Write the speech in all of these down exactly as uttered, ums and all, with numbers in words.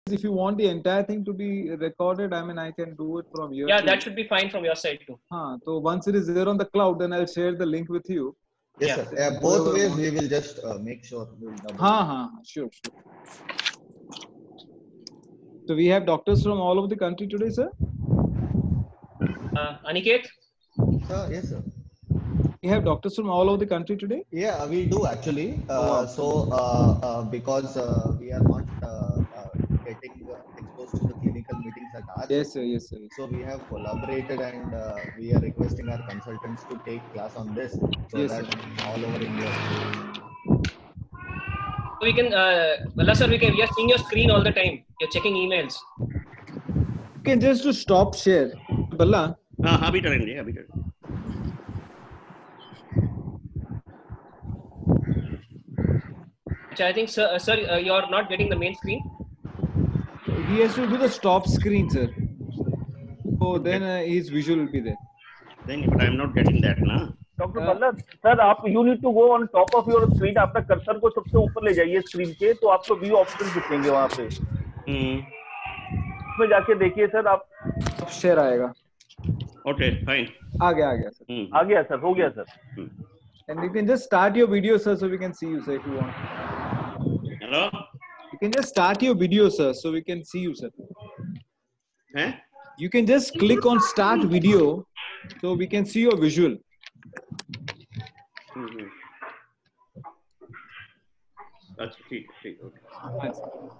if you want the entire thing to be recorded, I mean, I can do it from here. Yeah, too. that should be fine from your side too. Huh, so once it is there on the cloud, then I'll share the link with you. Yes, Yeah. sir. Yeah, both ways we will just uh, make sure. We'll double Huh, huh, sure, sure. So we have doctors from all over the country today, sir. Uh, Aniket? Sir, yes, sir. We have doctors from all over the country today. Yeah, we do actually. Uh, Oh, wow. So, uh, uh, because uh, we are not uh, uh, getting uh, exposed to the clinical meetings at our Yes, side, sir. Yes, sir. so we have collaborated and uh, we are requesting our consultants to take class on this so Yes, that all over India. We can, uh, Balla sir, we can, we are seeing your screen all the time. You're checking emails. You can just to stop share. Balla. हाँ हाँ अभी करेंगे अभी करेंगे So I think, sir, uh, sir uh, you're not getting the main screen. He has to do the stop screen, sir. So then uh, his visual will be there. देंगे but I'm not getting that ना doctor Ballabh sir आप you need to go on top of your screen अपना cursor को सबसे ऊपर ले जाइए screen के तो आपको व्यू ऑप्शन दिखेंगे वहां पे उसमें जाके देखिए सर आप शेयर आएगा okay fine आ गया आ गया सर hmm. आ गया सर हो गया sir and you can just start your video sir so we can see you sir if you want hello you can just start your video sir so we can see you sir हैं you can just click on start video so we can see your visual hmm अच्छा ठीक ठीक okay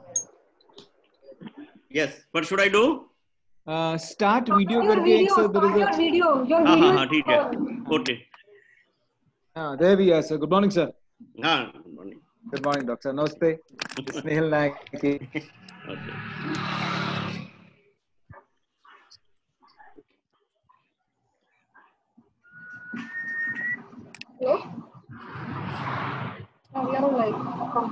yes what should I do uh, start video your करके एक video, sir there is your a video, your हाँ हाँ video हाँ ठीक है okay ah there we are sir good morning sir हाँ good morning good morning doctor namaste Snehal Naik okay Hello? No, we are on live. Come.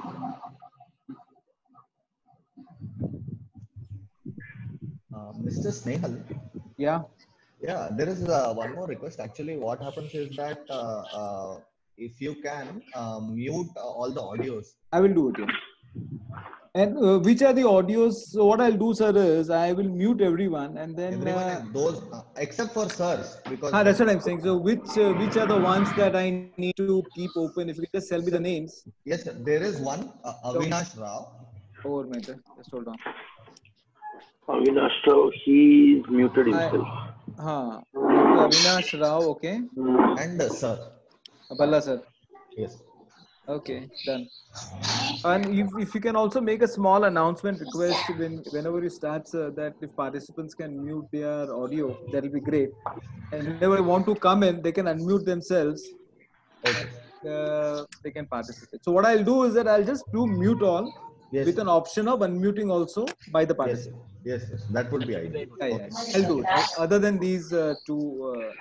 Uh, Mister Snehal, yeah yeah, there is uh, one more request. Actually, what happens is that uh, uh, if you can uh, mute uh, all the audios. I will do it yeah. And uh, which are the audios? So what I'll do, sir, is I will mute everyone, and then Everyone, uh, and those uh, except for sirs, because ah, that's what I'm saying. So which uh, which are the ones that I need to keep open? If you can just tell me the names. yes, sir, there is one uh, Avinash Rao. Over, matter. Just hold on. Avinash Rao, he's muted I, himself. huh. Avinash Rao, okay. And uh, sir. Balla, sir. Yes. Okay, done. And if, if you can also make a small announcement request when whenever you start, sir, that if participants can mute their audio, that will be great. And whenever they want to come in, they can unmute themselves. Okay. Uh, they can participate. So what I'll do is that I'll just do mute all Yes, with sir. an option of unmuting also by the Yes, participant. yes, yes, that would be ideal. Yeah, yeah, Okay. I'll do it. Other than these uh, two. Uh,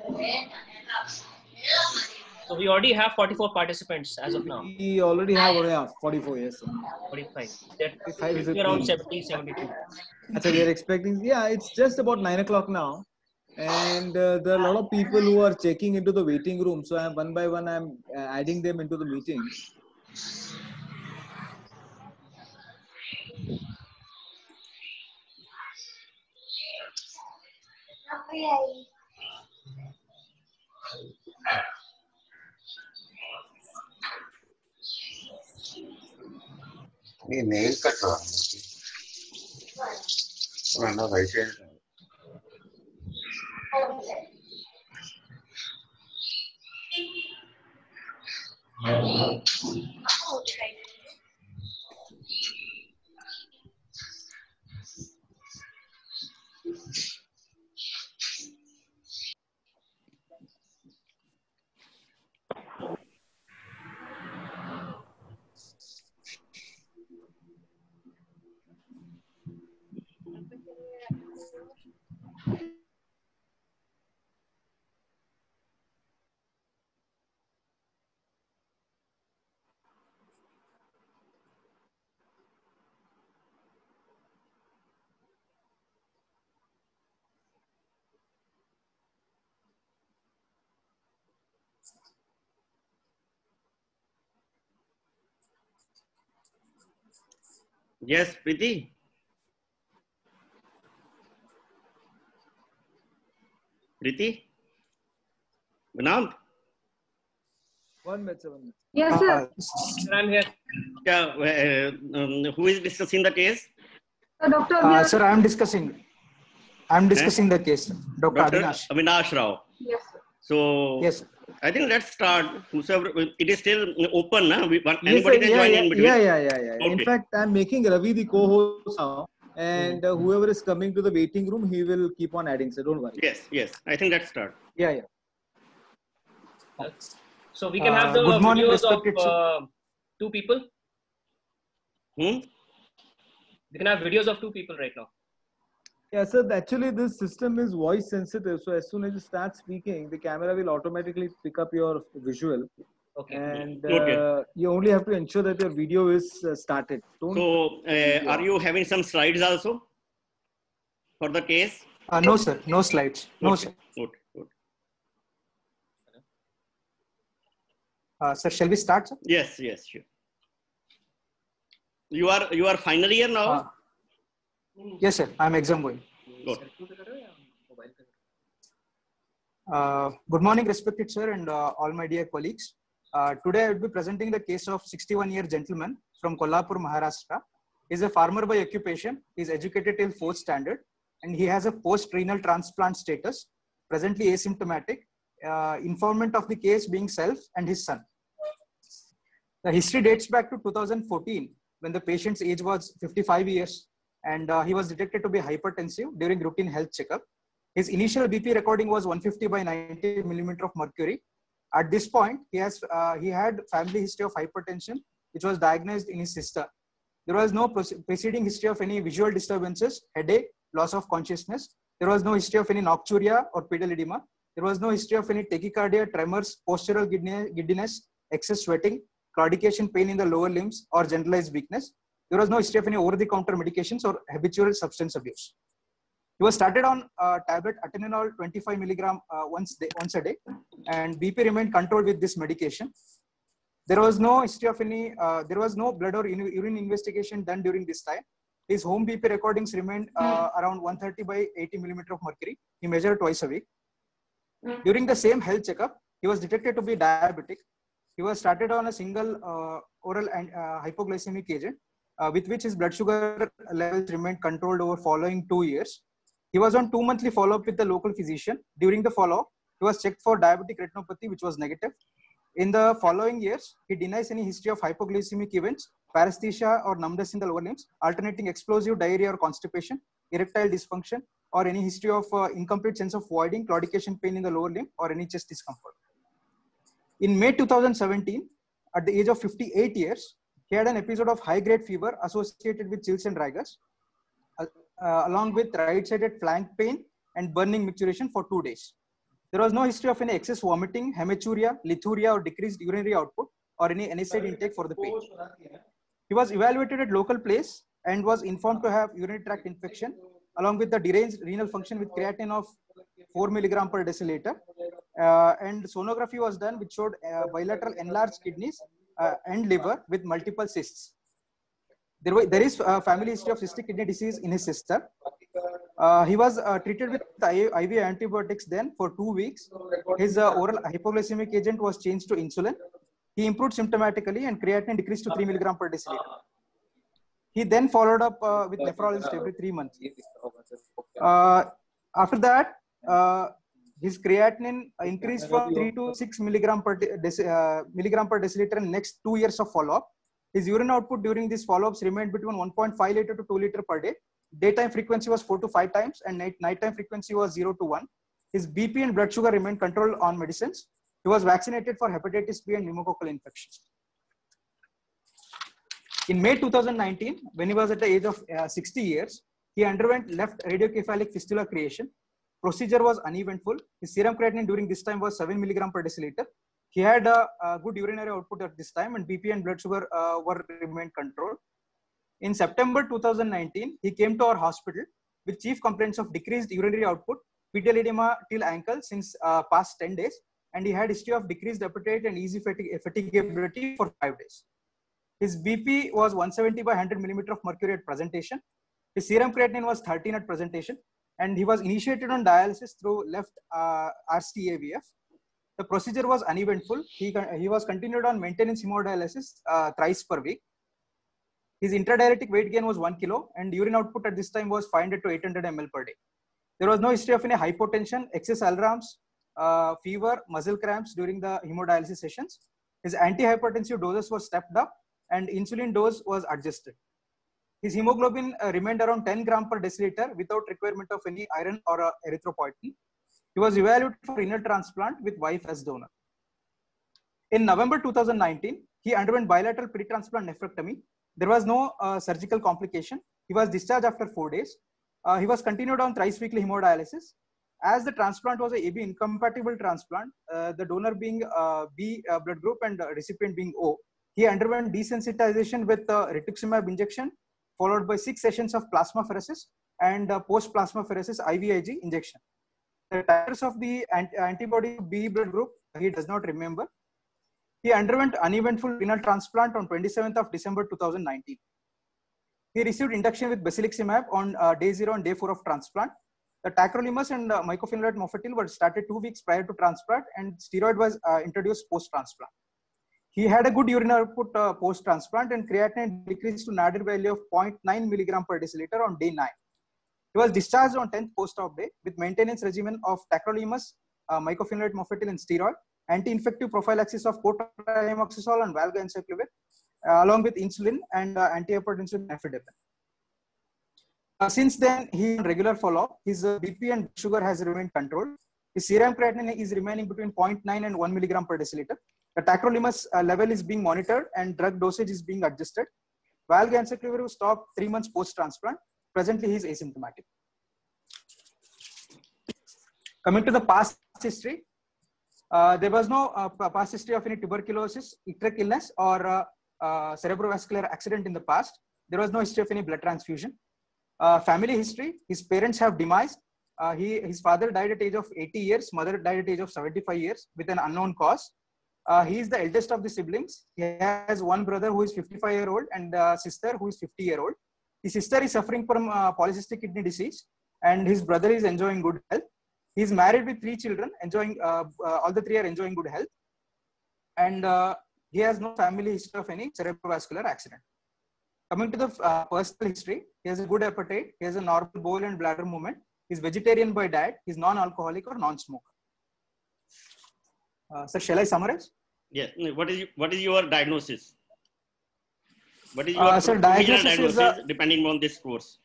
So we already have forty-four participants as of now. we already have oh, yeah, forty-four, yes. Sir. forty-five. That forty-five is should be a around team. seventy, seventy-two. So we are expecting, yeah, it's just about nine o'clock now. And uh, there are a lot of people who are checking into the waiting room. So I'm one by one, I'm uh, adding them into the meeting. నీ nail cut రా right hand yes Preeti Priti? Vinod? One minute, one minute. Yes, sir. Uh, Sir, I'm here. Yeah, uh, um, who is discussing the case? So, Doctor uh, Abhinav. sir, I am discussing. I am discussing the case, Doctor Doctor Avinash. Avinash Rao. Yes, sir. So, Yes, sir. I think let's start. Whosoever, it is still open, na? We, one, Yes, anybody sir. can yeah, join yeah, in between. yeah, yeah, yeah, yeah. In Okay. fact, I'm making Ravi the co-host now, and uh, whoever is coming to the waiting room, he will keep on adding. So don't worry. Yes, yes. I think let's start. Yeah, yeah. So we can Uh, have the good morning, videos of respected sir. uh, two people. Hmm? We can have videos of two people right now. Yeah, so actually this system is voice sensitive. So as soon as you start speaking, the camera will automatically pick up your visual. Okay. And Okay. uh, you only have to ensure that your video is uh, started. Don't. So, uh, are you having some slides also for the case? Uh, no, sir. No slides. No, Okay. sir. Okay. Okay. Uh, sir, shall we start, sir? Yes, yes, sure. You are you are final year now? Uh, yes, sir. I am exam going. Good. Uh, good morning, respected sir, and uh, all my dear colleagues. Uh, today I will be presenting the case of sixty-one-year gentleman from Kolhapur, Maharashtra. He is a farmer by occupation. He is educated till fourth standard, and he has a post-renal transplant status, presently asymptomatic. Uh, informant of the case being self and his son. The history dates back to two thousand fourteen, when the patient's age was fifty-five years, and uh, he was detected to be hypertensive during routine health checkup. His initial B P recording was one fifty by ninety millimeter of mercury. At this point, he has uh, he had family history of hypertension, which was diagnosed in his sister. There was no preceding history of any visual disturbances, headache, loss of consciousness. There was no history of any nocturia or pedal edema. There was no history of any tachycardia, tremors, postural giddiness, excess sweating, claudication pain in the lower limbs, or generalized weakness. There was no history of any over-the-counter medications or habitual substance abuse. He was started on uh, tablet atenolol twenty-five milligram uh, once, day, once a day, and B P remained controlled with this medication. There was no history of any, uh, there was no blood or urine investigation done during this time. His home B P recordings remained uh, around one thirty by eighty millimeter of mercury. He measured twice a week. During the same health checkup, he was detected to be diabetic. He was started on a single uh, oral and uh, hypoglycemic agent, uh, with which his blood sugar levels remained controlled over following two years. He was on two monthly follow-up with the local physician. During the follow-up, he was checked for diabetic retinopathy, which was negative. In the following years, he denies any history of hypoglycemic events, paresthesia or numbness in the lower limbs, alternating explosive diarrhea or constipation, erectile dysfunction, or any history of uh, incomplete sense of voiding, claudication pain in the lower limb, or any chest discomfort. In May two thousand seventeen, at the age of fifty-eight years, he had an episode of high-grade fever associated with chills and rigors, uh, uh, along with right-sided flank pain and burning micturition for two days. There was no history of any excess vomiting, hematuria, lithuria, or decreased urinary output, or any N SAID intake for the pain. He was evaluated at local place and was informed to have urinary tract infection, along with the deranged renal function with creatinine of four milligram per deciliter. Uh, and sonography was done, which showed uh, bilateral enlarged kidneys uh, and liver with multiple cysts. There, were, there is a family history of cystic kidney disease in his sister. Uh, he was uh, treated with I V antibiotics then for two weeks. His uh, oral hypoglycemic agent was changed to insulin. He improved symptomatically and creatinine decreased to three milligram per deciliter. He then followed up uh, with nephrologist every three months. Uh, after that, uh, his creatinine increased from three to six milligram per, uh, milligram per deciliter in next two years of follow-up. His urine output during these follow-ups remained between one point five liter to two liter per day. Daytime frequency was four to five times, and night nighttime frequency was zero to one. His B P and blood sugar remained controlled on medicines. He was vaccinated for hepatitis B and pneumococcal infections. In May two thousand nineteen, when he was at the age of uh, sixty years, he underwent left radiocephalic fistula creation. Procedure was uneventful. His serum creatinine during this time was seven milligram per deciliter. He had a, a good urinary output at this time, and B P and blood sugar uh, were remained controlled. In September two thousand nineteen, he came to our hospital with chief complaints of decreased urinary output, pedal edema till ankle since uh, past ten days, and he had history of decreased appetite and easy fatig fatigability for five days. His B P was one seventy by one hundred millimeter of mercury at presentation. His serum creatinine was thirteen at presentation. and he was initiated on dialysis through left uh, R C A V F. The procedure was uneventful. He, he was continued on maintenance hemodialysis uh, thrice per week. His intradialytic weight gain was one kilo, and urine output at this time was five hundred to eight hundred milliliters per day. There was no history of any hypotension, excess alarms, uh, fever, muscle cramps during the hemodialysis sessions. His antihypertensive doses were stepped up, and insulin dose was adjusted. His hemoglobin uh, remained around ten gram per deciliter without requirement of any iron or uh, erythropoietin. He was evaluated for renal transplant with wife as donor. In November two thousand nineteen, he underwent bilateral pre-transplant nephrectomy. There was no uh, surgical complication. He was discharged after four days. Uh, he was continued on thrice weekly hemodialysis. As the transplant was a A B incompatible transplant, uh, the donor being uh, B uh, blood group and uh, recipient being O, he underwent desensitization with uh, rituximab injection, followed by six sessions of plasmapheresis and uh, post-plasmapheresis I V I G injection. The titers of the anti antibody B blood group, he does not remember. He underwent uneventful renal transplant on twenty-seventh of December two thousand nineteen. He received induction with basiliximab on uh, day zero and day four of transplant. The tacrolimus and uh, mycophenolate mofetil were started two weeks prior to transplant, and steroid was uh, introduced post-transplant. He had a good urine output uh, post-transplant, and creatinine decreased to nadir value of zero point nine milligram per deciliter on day nine. He was discharged on tenth post-op day with maintenance regimen of tacrolimus, uh, mycophenolate mofetil, and steroid, anti-infective prophylaxis of cotrimoxazole and valganciclovir, uh, along with insulin and uh, antihypertensive nifedipine. Uh, since then, he on regular follow-up. His uh, B P and sugar has remained controlled. His serum creatinine is remaining between zero point nine and one milligram per deciliter. The tacrolimus uh, level is being monitored and drug dosage is being adjusted. Valganciclovir was stopped three months post-transplant. Presently, he is asymptomatic. Coming to the past history, uh, there was no uh, past history of any tuberculosis, icteric illness, or uh, uh, cerebrovascular accident in the past. There was no history of any blood transfusion. Uh, family history, his parents have demised. Uh, he, his father died at age of eighty years, mother died at age of seventy-five years with an unknown cause. Uh, he is the eldest of the siblings. He has one brother who is fifty-five year old and a sister who is fifty year old. His sister is suffering from uh, polycystic kidney disease, and his brother is enjoying good health. He is married with three children, enjoying uh, uh, all the three are enjoying good health, and uh, he has no family history of any cerebrovascular accident. Coming to the uh, personal history, he has a good appetite. He has a normal bowel and bladder movement. He is vegetarian by diet. He is non-alcoholic or non-smoker. Uh, sir, shall I summarize? Yes. What is what is your diagnosis? What is your uh, sir, diagnosis, diagnosis is a, depending on this course?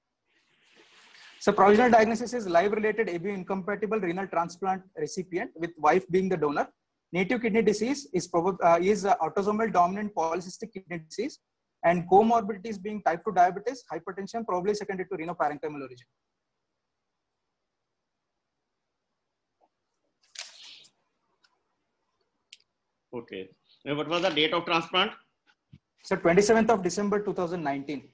So provisional diagnosis is live-related A B incompatible renal transplant recipient with wife being the donor. Native kidney disease is probably uh, is uh, autosomal dominant polycystic kidney disease, and comorbidities being type two diabetes, hypertension, probably secondary to renoparenchymal origin. Okay. And what was the date of transplant? So twenty-seventh of December two thousand nineteen.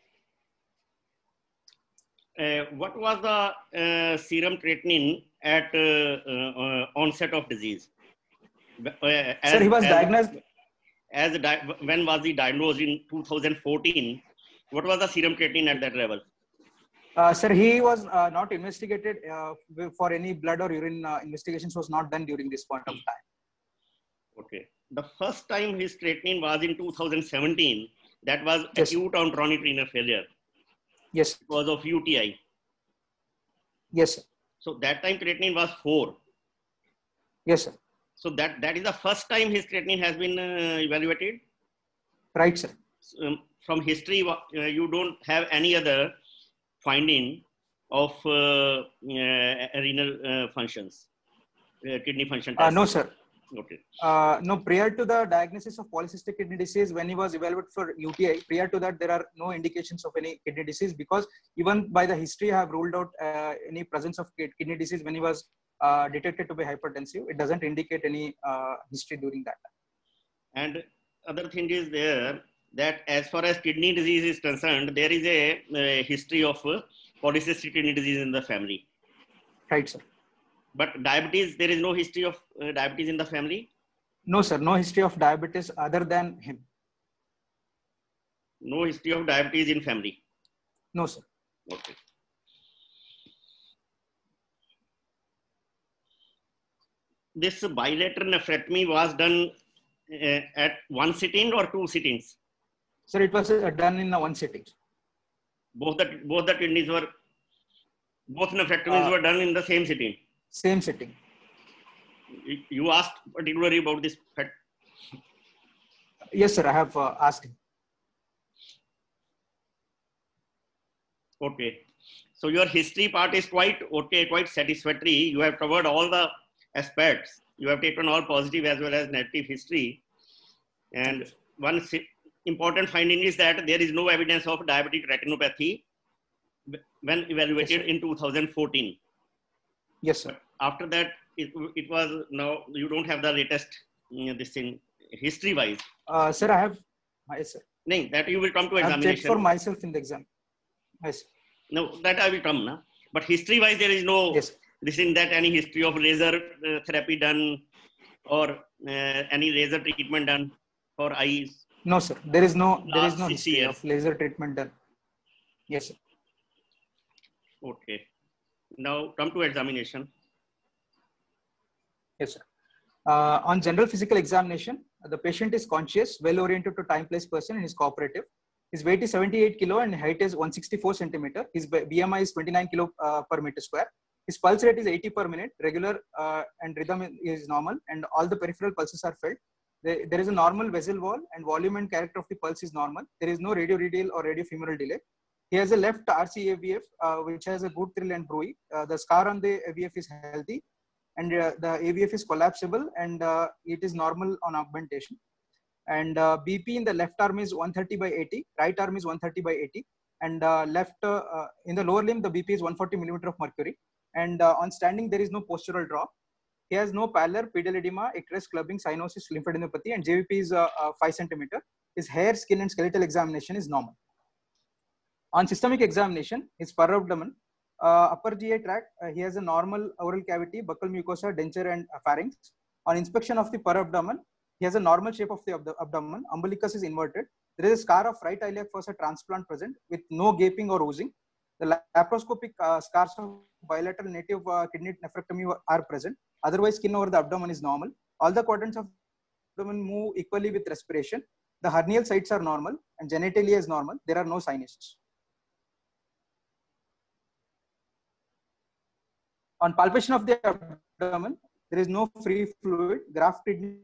Uh, what was the uh, serum creatinine at uh, uh, onset of disease? Uh, as, Sir, he was as, diagnosed. As di when was he diagnosed in two thousand fourteen? What was the serum creatinine at that level? Uh, sir, he was uh, not investigated uh, for any blood or urine uh, investigations was not done during this point of time. Okay. The first time his creatinine was in two thousand seventeen. That was Yes. acute on chronic renal failure. Yes. It was of U T I. Yes, sir. So that time creatinine was four. Yes, sir. So that, that is the first time his creatinine has been uh, evaluated. Right, sir. Um, from history, uh, you don't have any other finding of uh, uh, renal uh, functions, uh, kidney function Uh, test. no, sir. Okay. Uh, no, prior to the diagnosis of polycystic kidney disease, when he was evaluated for U T I, prior to that, there are no indications of any kidney disease, because even by the history, I have ruled out uh, any presence of kidney disease when he was uh, detected to be hypertensive. It doesn't indicate any uh, history during that time. And other thing is there that as far as kidney disease is concerned, there is a, a history of uh, polycystic kidney disease in the family. Right, sir. But diabetes, there is no history of uh, diabetes in the family? No, sir. No history of diabetes other than him. No history of diabetes in family? No, sir. Okay. this bilateral nephrectomy was done uh, at one sitting or two sittings? Sir, it was uh, done in uh, one sitting. Both the both the kidneys were both nephrectomies Uh, were done in the same sitting. Same sitting. You- You asked particularly about this fact. Yes, sir. I have uh, asked him. Okay. So your history part is quite okay, quite satisfactory. You have covered all the aspects. You have taken all positive as well as negative history. And one si- important finding is that there is no evidence of diabetic retinopathy when evaluated Yes, in two thousand fourteen. Yes, sir. After that, it, it was now you don't have the latest mm, this thing history wise. Uh, sir, I have. Yes, sir. No, that you will come to I have checked examination. for myself in the exam. Yes. No, that I will come now. But history wise, there is no Yes. this in that any history of laser uh, therapy done or uh, any laser treatment done for eyes. No, sir. There is no. There is Last no six history years. of laser treatment done. Yes, sir. Okay. Now come to examination. Yes, sir. Uh, on general physical examination, the patient is conscious, well-oriented to time, place, person, and is cooperative. His weight is seventy-eight kilo and height is one sixty-four centimeter. His B M I is twenty-nine kilo uh, per meter square. His pulse rate is eighty per minute. Regular uh, and rhythm is normal, and all the peripheral pulses are felt. There, there is a normal vessel wall, and volume and character of the pulse is normal. There is no radioradial or radiofemoral delay. He has a left R C A V F, uh, which has a good thrill and bruit. Uh, the scar on the A V F is healthy, and uh, the A V F is collapsible, and uh, it is normal on augmentation. And uh, B P in the left arm is one thirty by eighty, right arm is one thirty by eighty, and uh, left uh, uh, in the lower limb the B P is one forty millimeter of mercury. And uh, on standing there is no postural drop. He has no pallor, pedal edema, icterus, clubbing, cyanosis, lymphadenopathy, and J V P is uh, uh, five centimeter. His hair, skin, and skeletal examination is normal. On systemic examination, his per abdomen, uh, upper G I tract, uh, he has a normal oral cavity, buccal mucosa, denture, and uh, pharynx. On inspection of the per abdomen, he has a normal shape of the ab abdomen. Umbilicus is inverted. There is a scar of right iliac fossa transplant present with no gaping or oozing. The laparoscopic uh, scars of bilateral native uh, kidney nephrectomy are present. Otherwise, skin over the abdomen is normal. All the quadrants of the abdomen move equally with respiration. The hernial sites are normal and genitalia is normal. There are no sinuses. On palpation of the abdomen, there is no free fluid. Graft kidney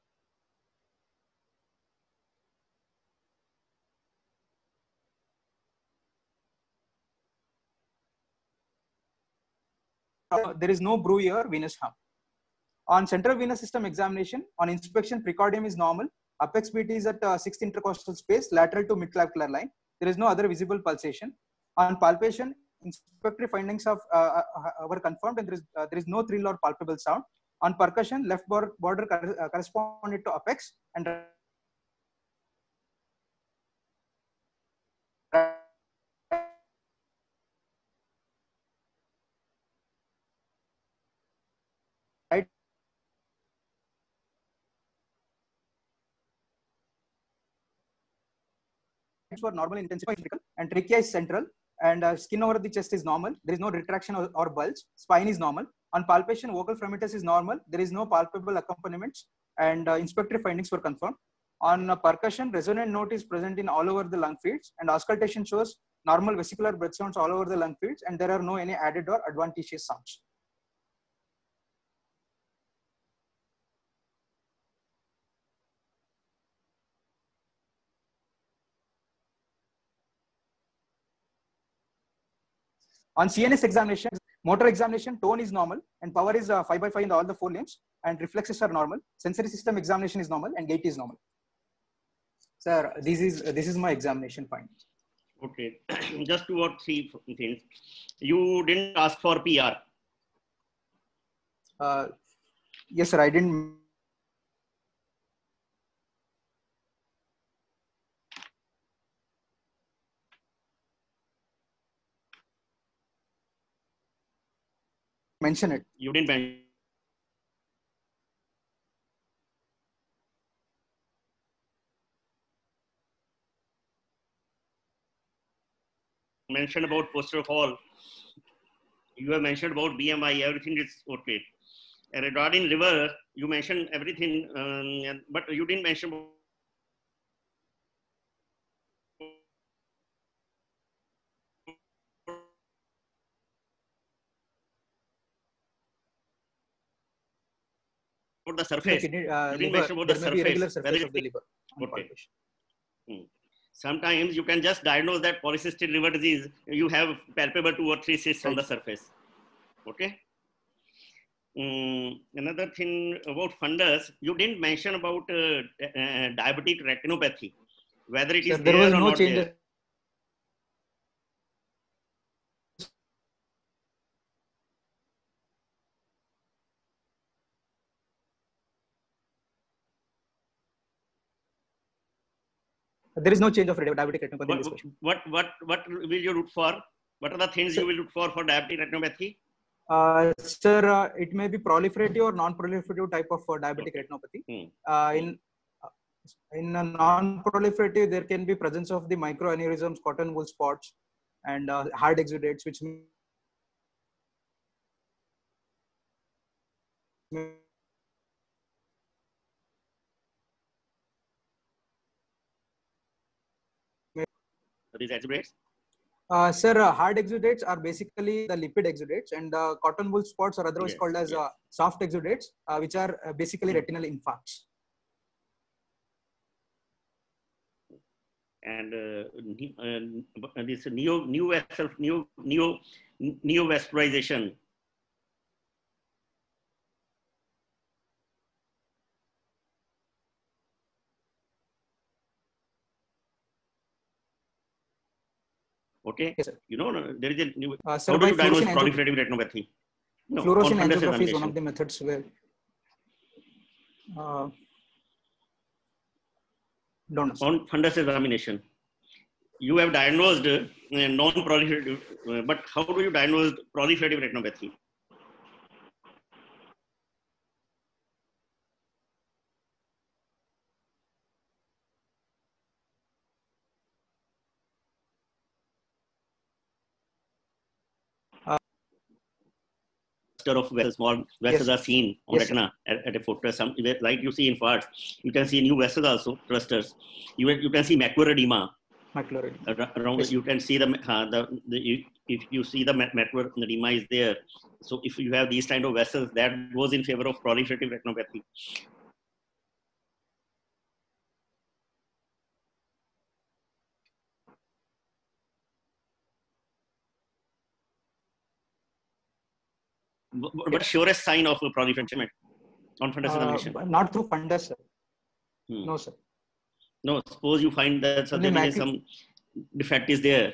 there is no bruit or venous harm. On central venous system examination, on inspection, precordium is normal. Apex B T is at uh, sixth intercostal space, lateral to midclavicular line. There is no other visible pulsation. On palpation, inspectory findings of, uh, uh, were confirmed, and there is, uh, there is no thrill or palpable sound. On percussion, left border uh, corresponded to apex, and right were normal intensity, and trachea is central, and uh, skin over the chest is normal. There is no retraction or, or bulge. Spine is normal. On palpation, vocal fremitus is normal. There is no palpable accompaniments, and uh, inspectory findings were confirmed. On uh, percussion, resonant note is present in all over the lung fields, and auscultation shows normal vesicular breath sounds all over the lung fields, and there are no any added or adventitious sounds. On C N S examination, motor examination, tone is normal, and power is uh, five by five in all the four limbs, and reflexes are normal. Sensory system examination is normal, and gait is normal. Sir, this is uh, this is my examination findings. Okay, just two or three things. You didn't ask for P R. Uh, yes, sir. I didn't. Mention it. You didn't mention. Mentioned about posterior fall. You have mentioned about B M I. Everything is okay. regarding liver, you mentioned everything, um, but you didn't mention about the surface. Kidney, uh, you didn't liver, mention about there the may surface. be irregular surface Whether of the liver. okay. Hmm. Sometimes you can just diagnose that polycystic liver disease. You have palpable two or three cysts right. on the surface. Okay. Um, another thing about fundus, you didn't mention about uh, uh, diabetic retinopathy, whether it is Sir, there, there was or no not change. there. There is no change of diabetic retinopathy What, in this patient. What, what, what will you look for? What are the things sir, you will look for for diabetic retinopathy? Uh, sir, uh, it may be proliferative or non-proliferative type of uh, diabetic okay. retinopathy. Hmm. Uh, in uh, in a non-proliferative, there can be presence of the microaneurysms, cotton wool spots, and uh, hard exudates, which may these exudates? Uh, sir, uh, hard exudates are basically the lipid exudates, and uh, cotton wool spots are otherwise yes, called as yes. uh, soft exudates, uh, which are uh, basically mm. retinal infarcts. And uh, uh, this neo neo vessel neo neo neovascularization. Okay, yes, sir. You know, there is a new. Uh, sir, how do you diagnose fluorescent proliferative retinopathy? No, fluorescent angiography is one of the methods where. Uh, don't know. On fundus examination, you have diagnosed uh, non-proliferative, uh, but how do you diagnose proliferative retinopathy? Of vessels, small vessels yes. are seen on yes, retina at, at a photo. Some like you see in infarcts, you can see new vessels also, clusters. You you can see macular edema. Macular edema. Around yes. You can see the uh, the, the if you see the macular edema is there. So if you have these kind of vessels, that goes in favor of proliferative retinopathy. What surest sign of a proliferation on fundus uh, examination? Not through fundus, sir. Hmm. No, sir. No, suppose you find that so there is some defect is there.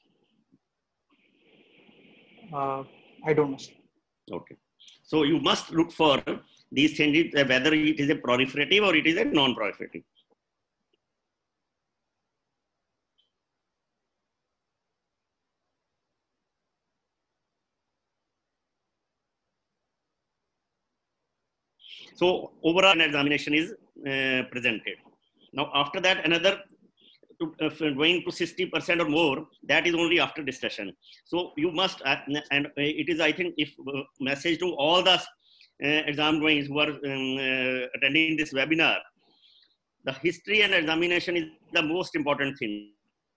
Uh, I don't know, sir. Okay. So you must look for these changes, whether it is a proliferative or it is a non-proliferative. So overall examination is uh, presented. Now after that, another to, uh, going to sixty percent or more, that is only after discussion. So you must, uh, and it is, I think, if uh, message to all the uh, exam goings who are um, uh, attending this webinar, the history and examination is the most important thing.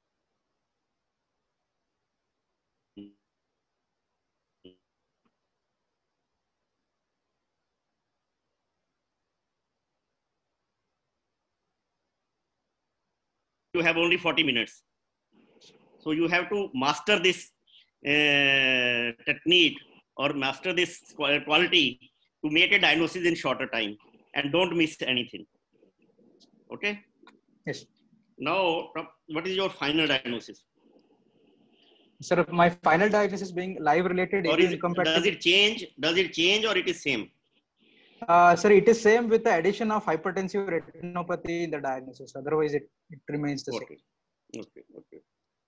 You have only forty minutes. So you have to master this uh, technique or master this quality to make a diagnosis in shorter time and don't miss anything. Okay? Yes. Now, what is your final diagnosis? Sir, my final diagnosis being live related. Or is, does it change? Does it change or it is same? Uh, sir, it is same with the addition of hypertensive retinopathy in the diagnosis. Otherwise, it, it remains the okay. same. Okay. Okay.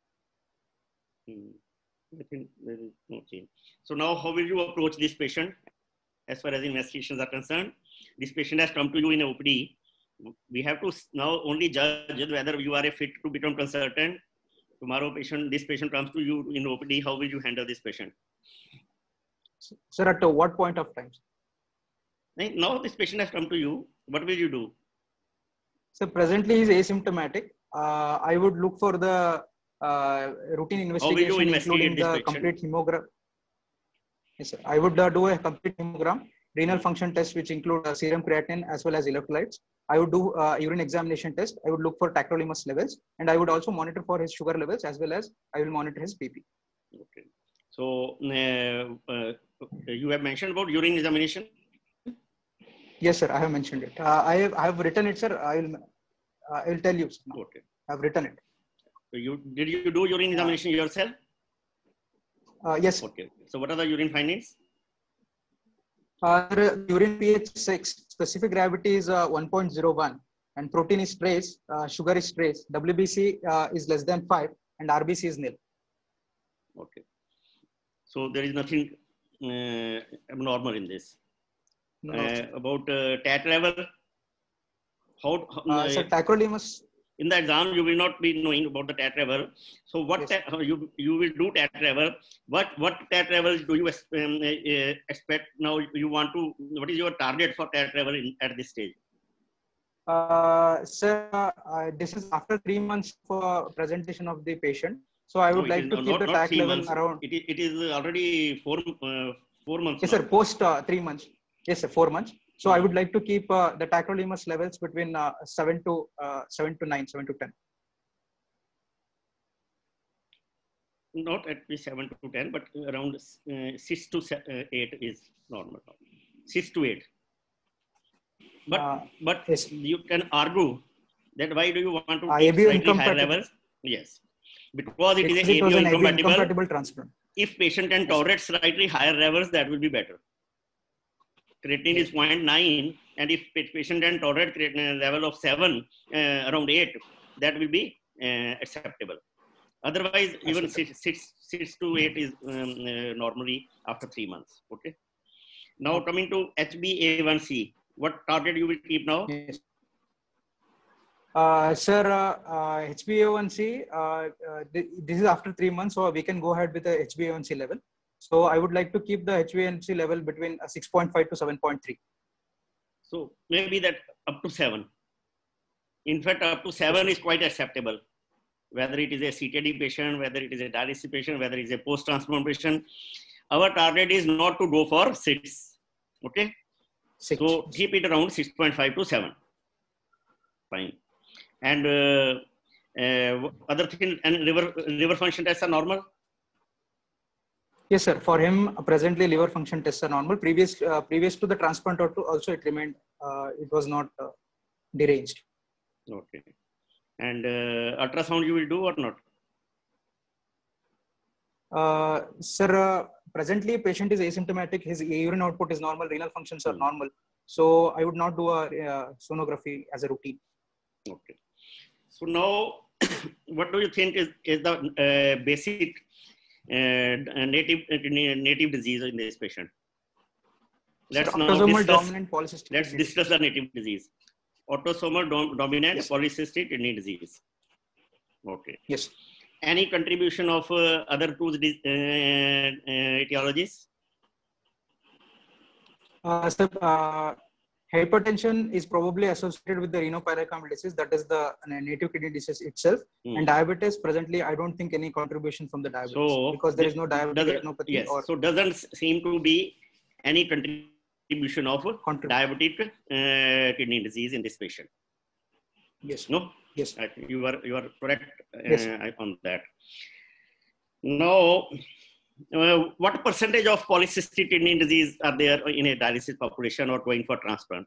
Hmm. I think there is no change. So now, how will you approach this patient as far as investigations are concerned? This patient has come to you in a O P D. We have to now only judge whether you are a fit to become consultant. Tomorrow, patient, this patient comes to you in O P D. How will you handle this patient? Sir, at what point of time? Now this patient has come to you. What will you do? So presently he is asymptomatic. Uh, I would look for the uh, routine investigation, including the patient? complete hemogram. Yes, sir. I would uh, do a complete hemogram, renal function test, which include uh, serum creatinine as well as electrolytes. I would do uh, urine examination test. I would look for tacrolimus levels, and I would also monitor for his sugar levels as well as I will monitor his B P. Okay. So uh, uh, you have mentioned about urine examination. Yes, sir. I have mentioned it. Uh, I have I have written it, sir. I will uh, I will tell you. Sir. Okay. I have written it. So you did you do urine examination uh, yourself? Uh, yes. Okay. So what are the urine findings? Uh, urine pH six, specific gravity is uh, one point zero one, and protein is trace, uh, sugar is trace, W B C uh, is less than five, and R B C is nil. Okay. So there is nothing uh, abnormal in this. No, uh, about uh, T A T level, how? Uh, so tacrolimus. In the exam, you will not be knowing about the T A T level. So what yes. you you will do T A T level? What what T A T level do you um, uh, expect now? You want to? What is your target for T A T level in, at this stage? Uh, sir, uh, this is after three months for presentation of the patient. So I would no, like to keep not, the T A T level months. around. It is, it is already four uh, four months. Yes, now. sir. Post uh, three months. Yes, sir. Four months. So I would like to keep uh, the tacrolimus levels between uh, seven to uh, seven to nine, seven to ten. Not at least seven to ten, but around uh, six to eight is normal. Six to eight. But uh, but yes. You can argue that why do you want to uh, take slightly higher levels? Yes, because it because is it an A B O incompatible. incompatible transplant. If patient can tolerate slightly higher levels, that will be better. Creatinine is zero point nine, and if patient can tolerate creatinine level of seven, uh, around eight, that will be uh, acceptable. Otherwise, even six, six, six to eight is um, uh, normally after three months. Okay. Now coming to H b A one C, what target you will keep now? Yes. Uh, sir, uh, uh, H b A one C, uh, uh, th this is after three months, so we can go ahead with the H b A one C level. So I would like to keep the H b A one C level between uh, six point five to seven point three. So maybe that up to seven. In fact, up to seven is quite acceptable. Whether it is a C T D patient, whether it is a dialysis patient, whether it is a post-transplant patient, our target is not to go for six. Okay. Six. So keep it around six point five to seven. Fine. And uh, uh, other thing, and liver liver function tests are normal. Yes, sir. For him, presently liver function tests are normal. Previous uh, previous to the transplant also it remained. Uh, it was not uh, deranged. Okay. And uh, ultrasound you will do or not? Uh, sir, uh, presently patient is asymptomatic. His urine output is normal. Renal functions are normal. So I would not do a uh, sonography as a routine. Okay. So now, what do you think is, is the uh, basic uh, native uh, native disease in this patient? Let's sir, now autosomal discuss, dominant polycystic let's kidney discuss the native disease. Autosomal dom dominant yes. polycystic kidney disease. Okay. Yes. Any contribution of uh, other two uh, uh, etiologies? Uh, sir, uh, hypertension is probably associated with the renopyracum disease, that is the uh, native kidney disease itself. Hmm. And diabetes, presently, I don't think any contribution from the diabetes so because there is no diabetic retinopathy. Yes. Or so doesn't seem to be any contribution of Contrib diabetic uh, kidney disease in this patient. Yes. No. Yes. I think you are you are correct uh, yes. on that. Now, uh, what percentage of polycystic kidney disease are there in a dialysis population or going for transplant?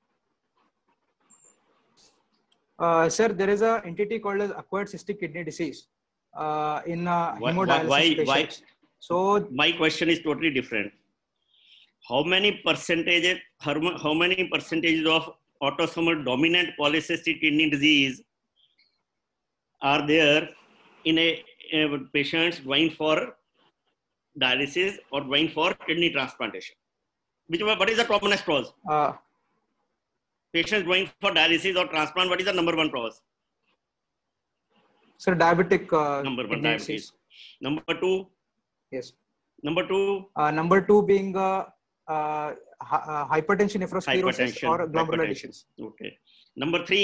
Uh, sir, there is an entity called as acquired cystic kidney disease uh, in uh, why, hemodialysis why, patients. Why? So my question is totally different. How many percentages? How, how many percentages of autosomal dominant polycystic kidney disease are there in a, a patients going for dialysis or going for kidney transplantation? Which what is the commonest cause? Uh, Patients going for dialysis or transplant, what is the number one cause? Sir, diabetic. Uh, number one, diabetes. Disease. Number two. Yes. Number two. Uh, number two being uh, uh, hy- uh, hypertension, nephrosclerosis, Hypertension. or glomerular Hypertension. disease. Okay. Number three.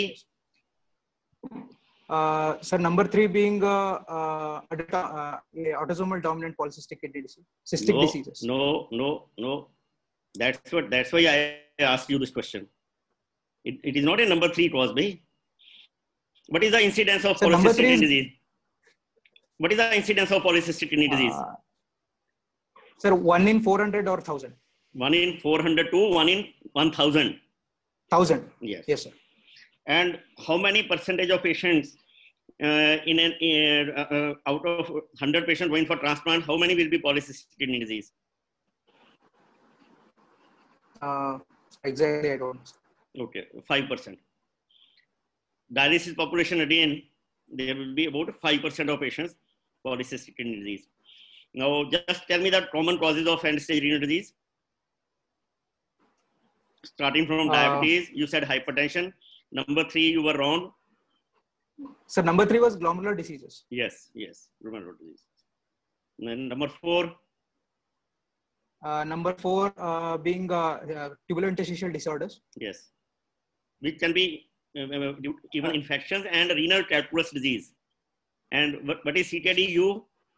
Uh, sir, number three being uh, uh, adult- uh, yeah, autosomal dominant polycystic kidney disease, cystic No, diseases. no, no, no. That's what. That's why I asked you this question. It, it is not a number three, Crosby. What is the incidence of So number polycystic three kidney is, disease? What is the incidence of polycystic kidney disease? uh, sir, one in four hundred or one thousand? One in four hundred to one in one thousand. one thousand. Yes. Yes, sir. And how many percentage of patients uh, in an uh, uh, out of one hundred patients going for transplant, how many will be polycystic kidney disease? Uh, exactly, I don't know. Okay, five percent. Dialysis population again, there will be about five percent of patients polycystic kidney disease. Now, just tell me the common causes of end-stage renal disease. Starting from Uh, diabetes, you said hypertension. Number three, you were wrong. So number three was glomerular diseases. Yes, yes, glomerular disease. Then number four, Uh, number four uh, being uh, uh, tubulointerstitial disorders. yes, which can be uh, uh, due to even infections and renal calculus disease. And what, what is C K D U?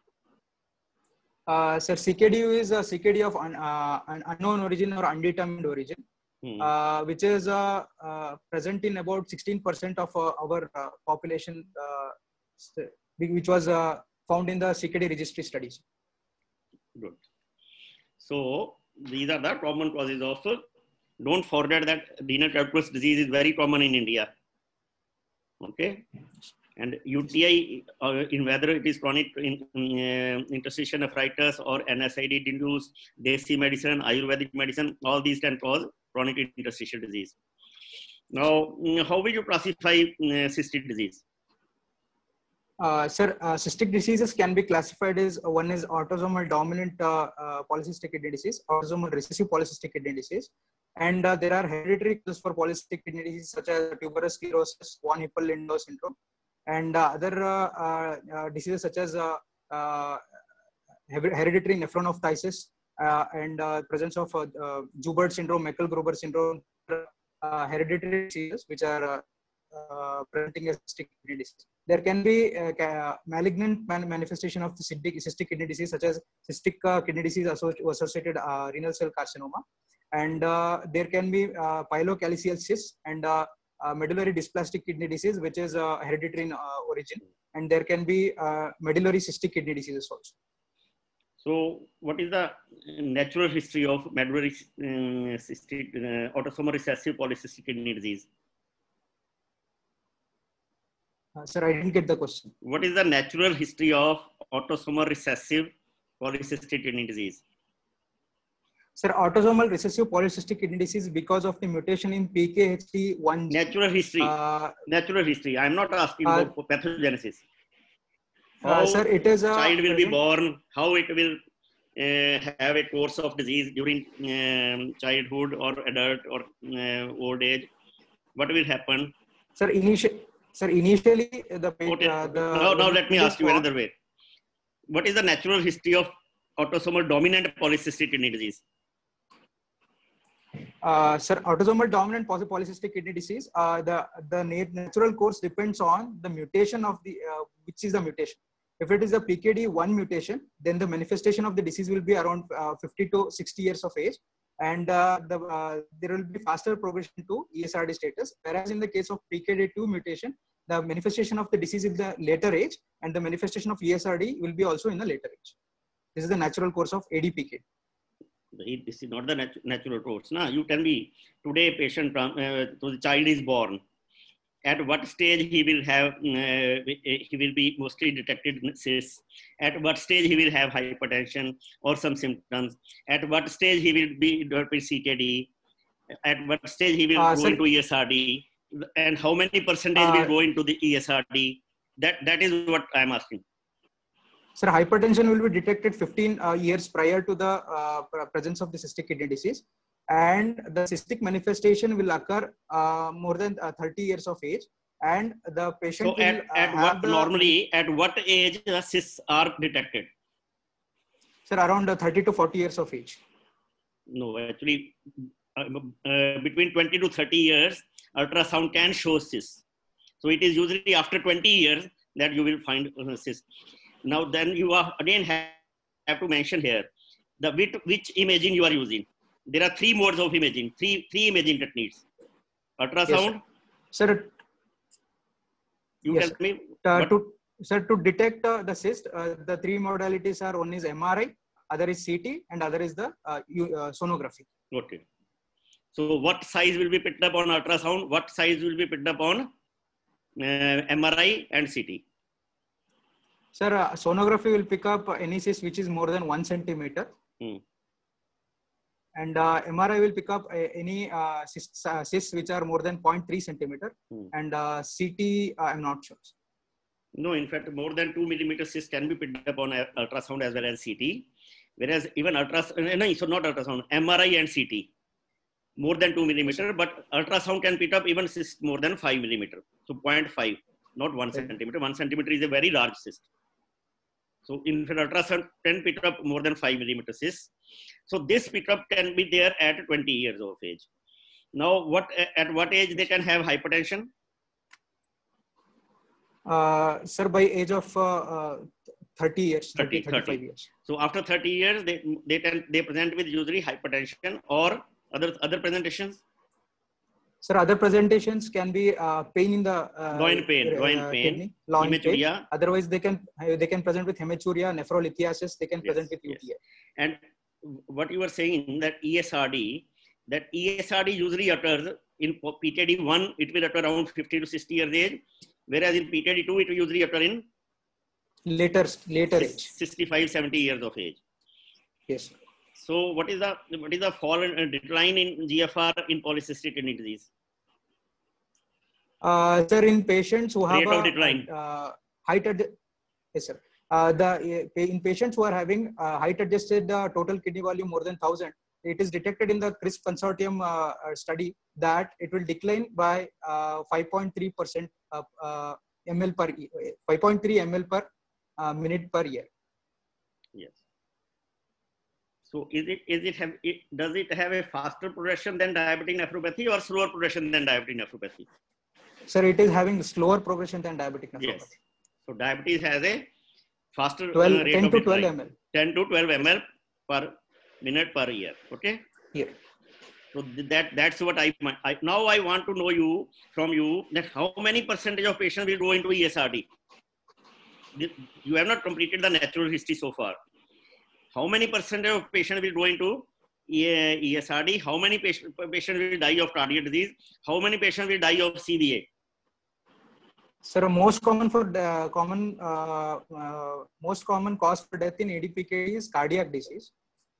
Uh, sir, C K D U is a C K D of un, uh, an unknown origin or undetermined origin, Hmm. uh, which is uh, uh, present in about sixteen percent of uh, our uh, population, uh, st- which was uh, found in the C K D registry studies. Good. So these are the common causes of. Don't forget that renal calculus disease is very common in India. Okay. And U T I, uh, in whether it is chronic in, uh, interstitial nephritis or N S I D-induced Desi medicine, Ayurvedic medicine, all these can cause chronic interstitial disease. Now, mm, how will you classify uh, cystic disease? Uh, sir, uh, cystic diseases can be classified as uh, one is autosomal dominant uh, uh, polycystic kidney disease, autosomal recessive polycystic kidney disease, and uh, there are hereditary causes for polycystic kidney disease such as tuberous sclerosis, von Hippel-Lindau syndrome, and uh, other uh, uh, uh, diseases such as uh, uh, hereditary nephronophthisis uh, and uh, presence of uh, uh, Joubert syndrome, Meckel-Gruber syndrome, uh, hereditary diseases which are uh, uh, presenting a cystic kidney disease. There can be uh, ca- malignant man- manifestation of the cystic, cystic kidney disease such as cystic uh, kidney disease associ- associated uh, renal cell carcinoma, and uh, there can be uh, pielocalcial cysts and uh, uh, medullary dysplastic kidney disease, which is uh, hereditary in uh, origin, and there can be uh, medullary cystic kidney diseases also. So, what is the natural history of medullary um, cystic, uh, autosomal recessive polycystic kidney disease? Uh, sir, I didn't get the question. What is the natural history of autosomal recessive polycystic kidney disease? Sir, autosomal recessive polycystic kidney disease because of the mutation in P K H D one gene. Natural history. Uh, Natural history. I am not asking uh, about pathogenesis. How uh, sir, it is a child will be present- born, how it will uh, have a course of disease during um, childhood or adult or uh, old age. What will happen? Sir, initial, sir, initially the, Okay. uh, the now, now when let me it is ask you born- another way. What is the natural history of autosomal dominant polycystic kidney disease? Uh, sir, autosomal dominant poly- polycystic kidney disease, uh, the the nat- natural course depends on the mutation of the uh, which is the mutation. If it is a P K D one mutation, then the manifestation of the disease will be around uh, fifty to sixty years of age, and uh, the uh, there will be faster progression to E S R D status. Whereas in the case of P K D two mutation, the manifestation of the disease in the later age, and the manifestation of E S R D will be also in the later age. This is the natural course of A D P K D. This is not the nat- natural course. Now, you tell me, today patient, uh, so the child is born. At what stage he will have, uh, he will be mostly detected cysts. At what stage he will have hypertension or some symptoms. At what stage he will be C K D. At what stage he will Uh, go sir- into E S R D. And how many percentage Uh, will go into the E S R D. That, that is what I am asking. Sir, hypertension will be detected fifteen uh, years prior to the uh, pre- presence of the cystic kidney disease, and the cystic manifestation will occur uh, more than uh, thirty years of age, and the patient So will at, uh, at have what the, normally, at what age the cysts are detected? sir, around uh, thirty to forty years of age. No, actually, uh, uh, between twenty to thirty years, ultrasound can show cysts. So it is usually after twenty years that you will find uh, cysts. Now, then you are again have, have to mention here the which, which imaging you are using. There are three modes of imaging, three three imaging techniques. Ultrasound. Yes, sir. Sir, you yes, tell me. Uh, to, sir, to detect uh, the cyst, uh, the three modalities are: one is M R I, other is C T, and other is the uh, uh, sonography. Okay. So what size will be picked up on ultrasound? What size will be picked up on uh, M R I and C T? Sir, uh, sonography will pick up any cyst which is more than one centimeter. Hmm. And uh, M R I will pick up uh, any uh, cysts, uh, cysts which are more than zero point three centimeter. Hmm. And uh, C T, uh, I'm not sure. No, in fact, more than two millimeter cysts can be picked up on uh, ultrasound as well as C T. Whereas even ultrasound, no, so not ultrasound, M R I and C T, more than two millimeter, but ultrasound can pick up even cysts more than five millimeter. So zero point five, not one centimeter. One centimeter is a very large cyst. So in fact, ultrasound can pick up more than five millimeter cysts. So this pickup can be there at twenty years of age. Now, what at what age they can have hypertension? Uh, sir, by age of uh, uh, thirty years, thirty, thirty, thirty-five thirty. years. So after thirty years, they they can they present with usually hypertension or other other presentations. Sir, other presentations can be uh, pain in the uh, Loin pain, uh, loin pain, kidney, loin pain. hematuria. Otherwise, they can uh, they can present with hematuria, nephrolithiasis. They can Yes, present with U T I. yes. And what you were saying that E S R D, that E S R D usually occurs in P T D one, it will occur around fifty to sixty years age, whereas in P T D two, it will usually occur in Later, later age. sixty-five, seventy years of age. Yes. So what is the what is the fall and decline in G F R in polycystic kidney disease? Uh, sir, in patients who have Rate of a decline. uh, height, ad- yes, sir. Uh, the uh, in patients who are having uh, height adjusted uh, total kidney volume more than one thousand, it is detected in the CRISP consortium uh, uh, study that it will decline by uh, five point three percent uh, uh, ml per five point three ml per uh, minute per year. Yes. So is it is it have it does it have a faster progression than diabetic nephropathy or slower progression than diabetic nephropathy? Sir, it is having slower progression than diabetic nephropathy. Yes. So diabetes has a faster twelve, uh, rate ten of to twelve decline. ml. ten to twelve ml per minute per year. Okay. Yeah. So that that's what I, I now I want to know you from you that how many percentage of patients will go into E S R D? You have not completed the natural history so far. How many percentage of patients will go into E S R D? How many patients will die of cardiac disease? How many patients will die of C V A? Sir, most common for uh, common uh, uh, most common cause for death in A D P K is cardiac disease.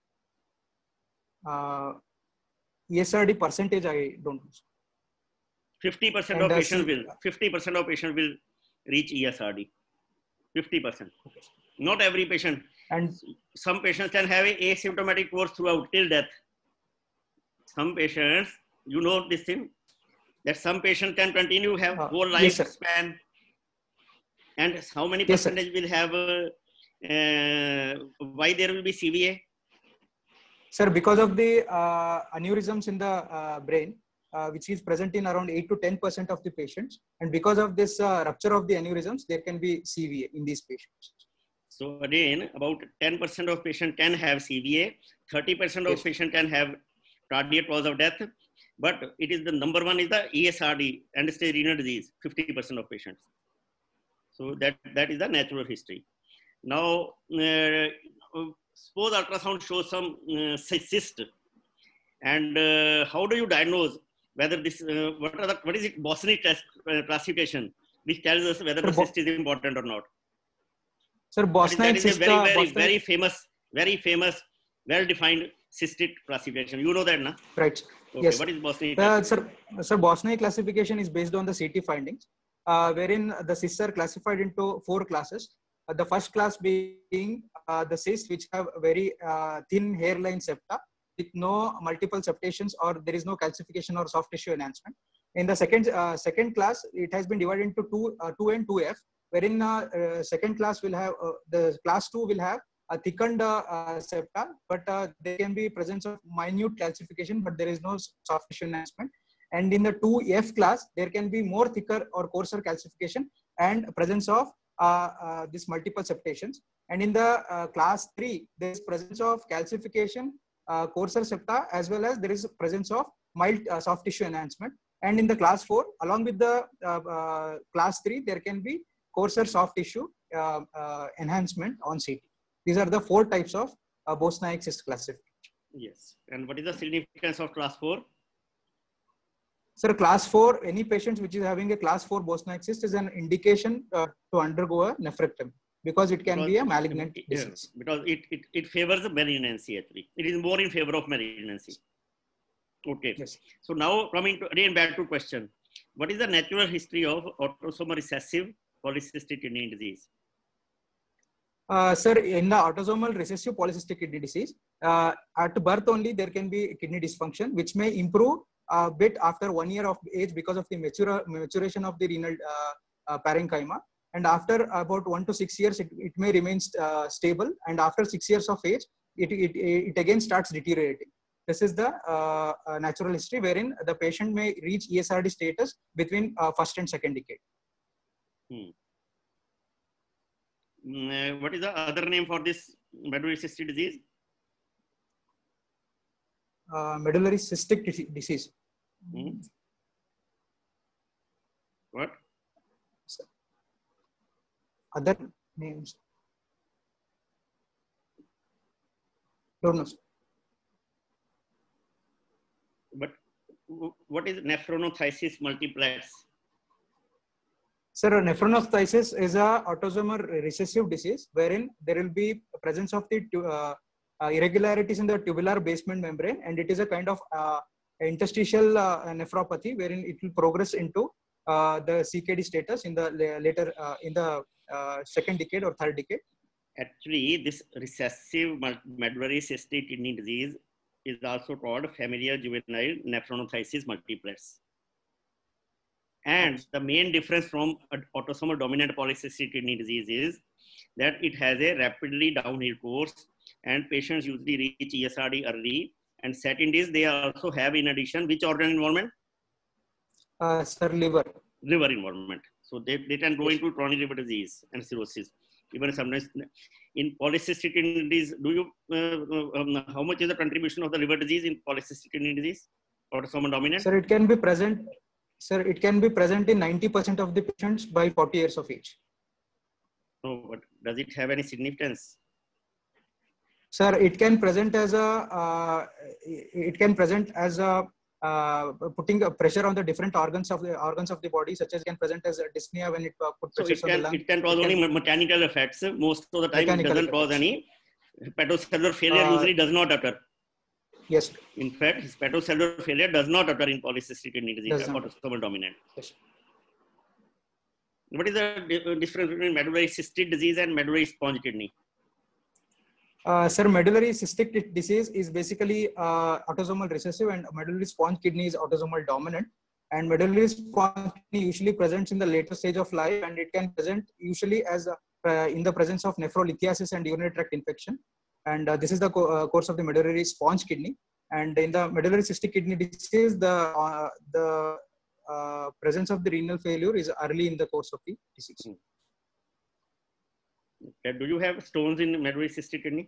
Uh, E S R D percentage I don't know. fifty percent of patients will fifty percent of patients will reach E S R D. fifty percent. Okay. Not every patient. And some patients can have a asymptomatic course throughout till death. Some patients, you know this thing, that some patients can continue have uh, whole yes, lifespan. And how many yes, percentage will have, uh, uh, why there will be C V A? Sir, because of the uh, aneurysms in the uh, brain, uh, which is present in around eight to ten percent of the patients. And because of this uh, rupture of the aneurysms, there can be C V A in these patients. So again, about ten percent of patients can have C V A, thirty percent of yes. patients can have cardiac cause of death. But it is the number one is the E S R D, end-stage renal disease, fifty percent of patients. So that, that is the natural history. Now, uh, suppose ultrasound shows some uh, cyst, and uh, how do you diagnose whether this, uh, what, are the, what is it, Bosniak test, uh, classification, which tells us whether the cyst is important or not? Sir, Bosniak is a cyst, very, uh, very, Bosniak... very famous, very famous, well-defined cystic classification. You know that, na? Right. Okay. Yes. What is Bosniak uh, Sir, sir, Bosniak classification is based on the C T findings, uh, wherein the cysts are classified into four classes. Uh, the first class being uh, the cysts which have very uh, thin hairline septa with no multiple septations, or there is no calcification or soft tissue enhancement. In the second uh, second class, it has been divided into two, uh, two and two F, wherein uh, uh, second class will have uh, the class two will have a thickened uh, uh, septa, but uh, there can be presence of minute calcification, but there is no soft tissue enhancement. And in the two F class, there can be more thicker or coarser calcification and presence of uh, uh, this multiple septations. And in the uh, class three, there is presence of calcification, uh, coarser septa, as well as there is presence of mild uh, soft tissue enhancement. And in the class four, along with the uh, uh, class three, there can be coarser soft tissue uh, uh, enhancement on C T. These are the four types of uh, Bosniak cyst classification. Yes. And what is the significance of class four? Sir, class four, any patient which is having a class four Bosniak cyst is an indication uh, to undergo a nephrectomy, because it can Because, be a malignant yeah, disease. because it, it, it favors the malignancy actually. It is more in favor of malignancy. Okay. Yes. So now coming to, again back to question. What is the natural history of autosomal recessive polycystic kidney disease? Uh, sir, in the autosomal recessive polycystic kidney disease, uh, at birth only there can be kidney dysfunction, which may improve a bit after one year of age because of the mature, maturation of the renal uh, uh, parenchyma. And after about one to six years, it, it may remain uh, stable. And after six years of age, it, it, it again starts deteriorating. This is the uh, uh, natural history wherein the patient may reach E S R D status between uh, first and second decade. Hmm. Mm, uh, what is the other name for this medullary cystic disease? Uh, medullary cystic disease. Hmm. What? Other names? Don't know. But what is nephronophthisis multiplex? Sir, nephronophthisis is a autosomal recessive disease wherein there will be presence of the uh, uh, irregularities in the tubular basement membrane, and it is a kind of uh, interstitial uh, nephropathy wherein it will progress into uh, the C K D status in the later uh, in the uh, second decade or third decade. Actually, this recessive medullary cystic kidney disease is also called familial juvenile nephronophthisis multiplex. And the main difference from autosomal dominant polycystic kidney disease is that it has a rapidly downhill course, and patients usually reach E S R D early. And second is they also have, in addition, which organ involvement? Uh, sir, liver. Liver involvement. So they, they can go into chronic liver disease and cirrhosis. Even sometimes in polycystic kidney disease, do you, uh, um, how much is the contribution of the liver disease in polycystic kidney disease? Autosomal dominant? Sir, it can be present. Sir, it can be present in ninety percent of the patients by forty years of age. So, but does it have any significance? Sir, it can present as a, uh, it can present as a, uh, putting a pressure on the different organs of the organs of the body, such as it can present as a dyspnea when it uh, put So pressure it on can, the lung. it can cause it only can, mechanical effects. Most of the time it Mechanical doesn't cause effects. any hepatocellular failure, Uh, usually does not occur. Yes. In fact, hepatocellular failure does not occur in polycystic kidney disease, Does not. autosomal dominant. Yes. What is the di- difference between medullary cystic disease and medullary sponge kidney? Uh, sir, medullary cystic disease is basically uh, autosomal recessive, and medullary sponge kidney is autosomal dominant. And medullary sponge kidney usually presents in the later stage of life, and it can present usually as a, uh, in the presence of nephrolithiasis and urinary tract infection. And uh, this is the co uh, course of the medullary sponge kidney. And in the medullary cystic kidney disease, the uh, the uh, presence of the renal failure is early in the course of the disease. Okay. Do you have stones in medullary cystic kidney?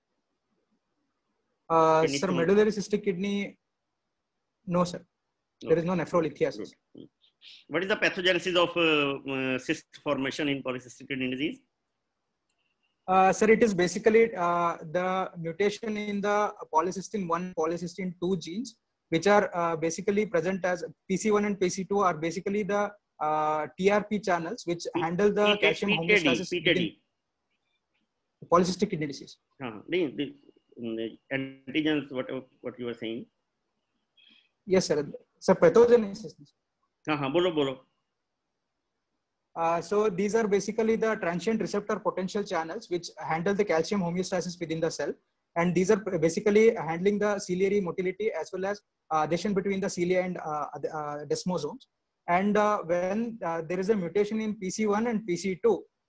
Uh, Kidney sir, stones? medullary cystic kidney, no, sir. There is no nephrolithiasis. Good. What is the pathogenesis of uh, uh, cyst formation in polycystic kidney disease? Uh, sir, it is basically uh, the mutation in the polycystin one, polycystin two genes, which are uh, basically present as P C one and P C two are basically the uh, T R P channels which P handle the P K calcium P K D, homeostasis P K D. within polycystic kidney disease. Uh, the, the, the antigens, what, what you were saying. Yes, sir. So pathogenesis. Uh -huh. Bolo, bolo. Uh, so these are basically the transient receptor potential channels which handle the calcium homeostasis within the cell. And these are basically handling the ciliary motility as well as uh, adhesion between the cilia and uh, uh, desmosomes. And uh, when uh, there is a mutation in P C one and P C two,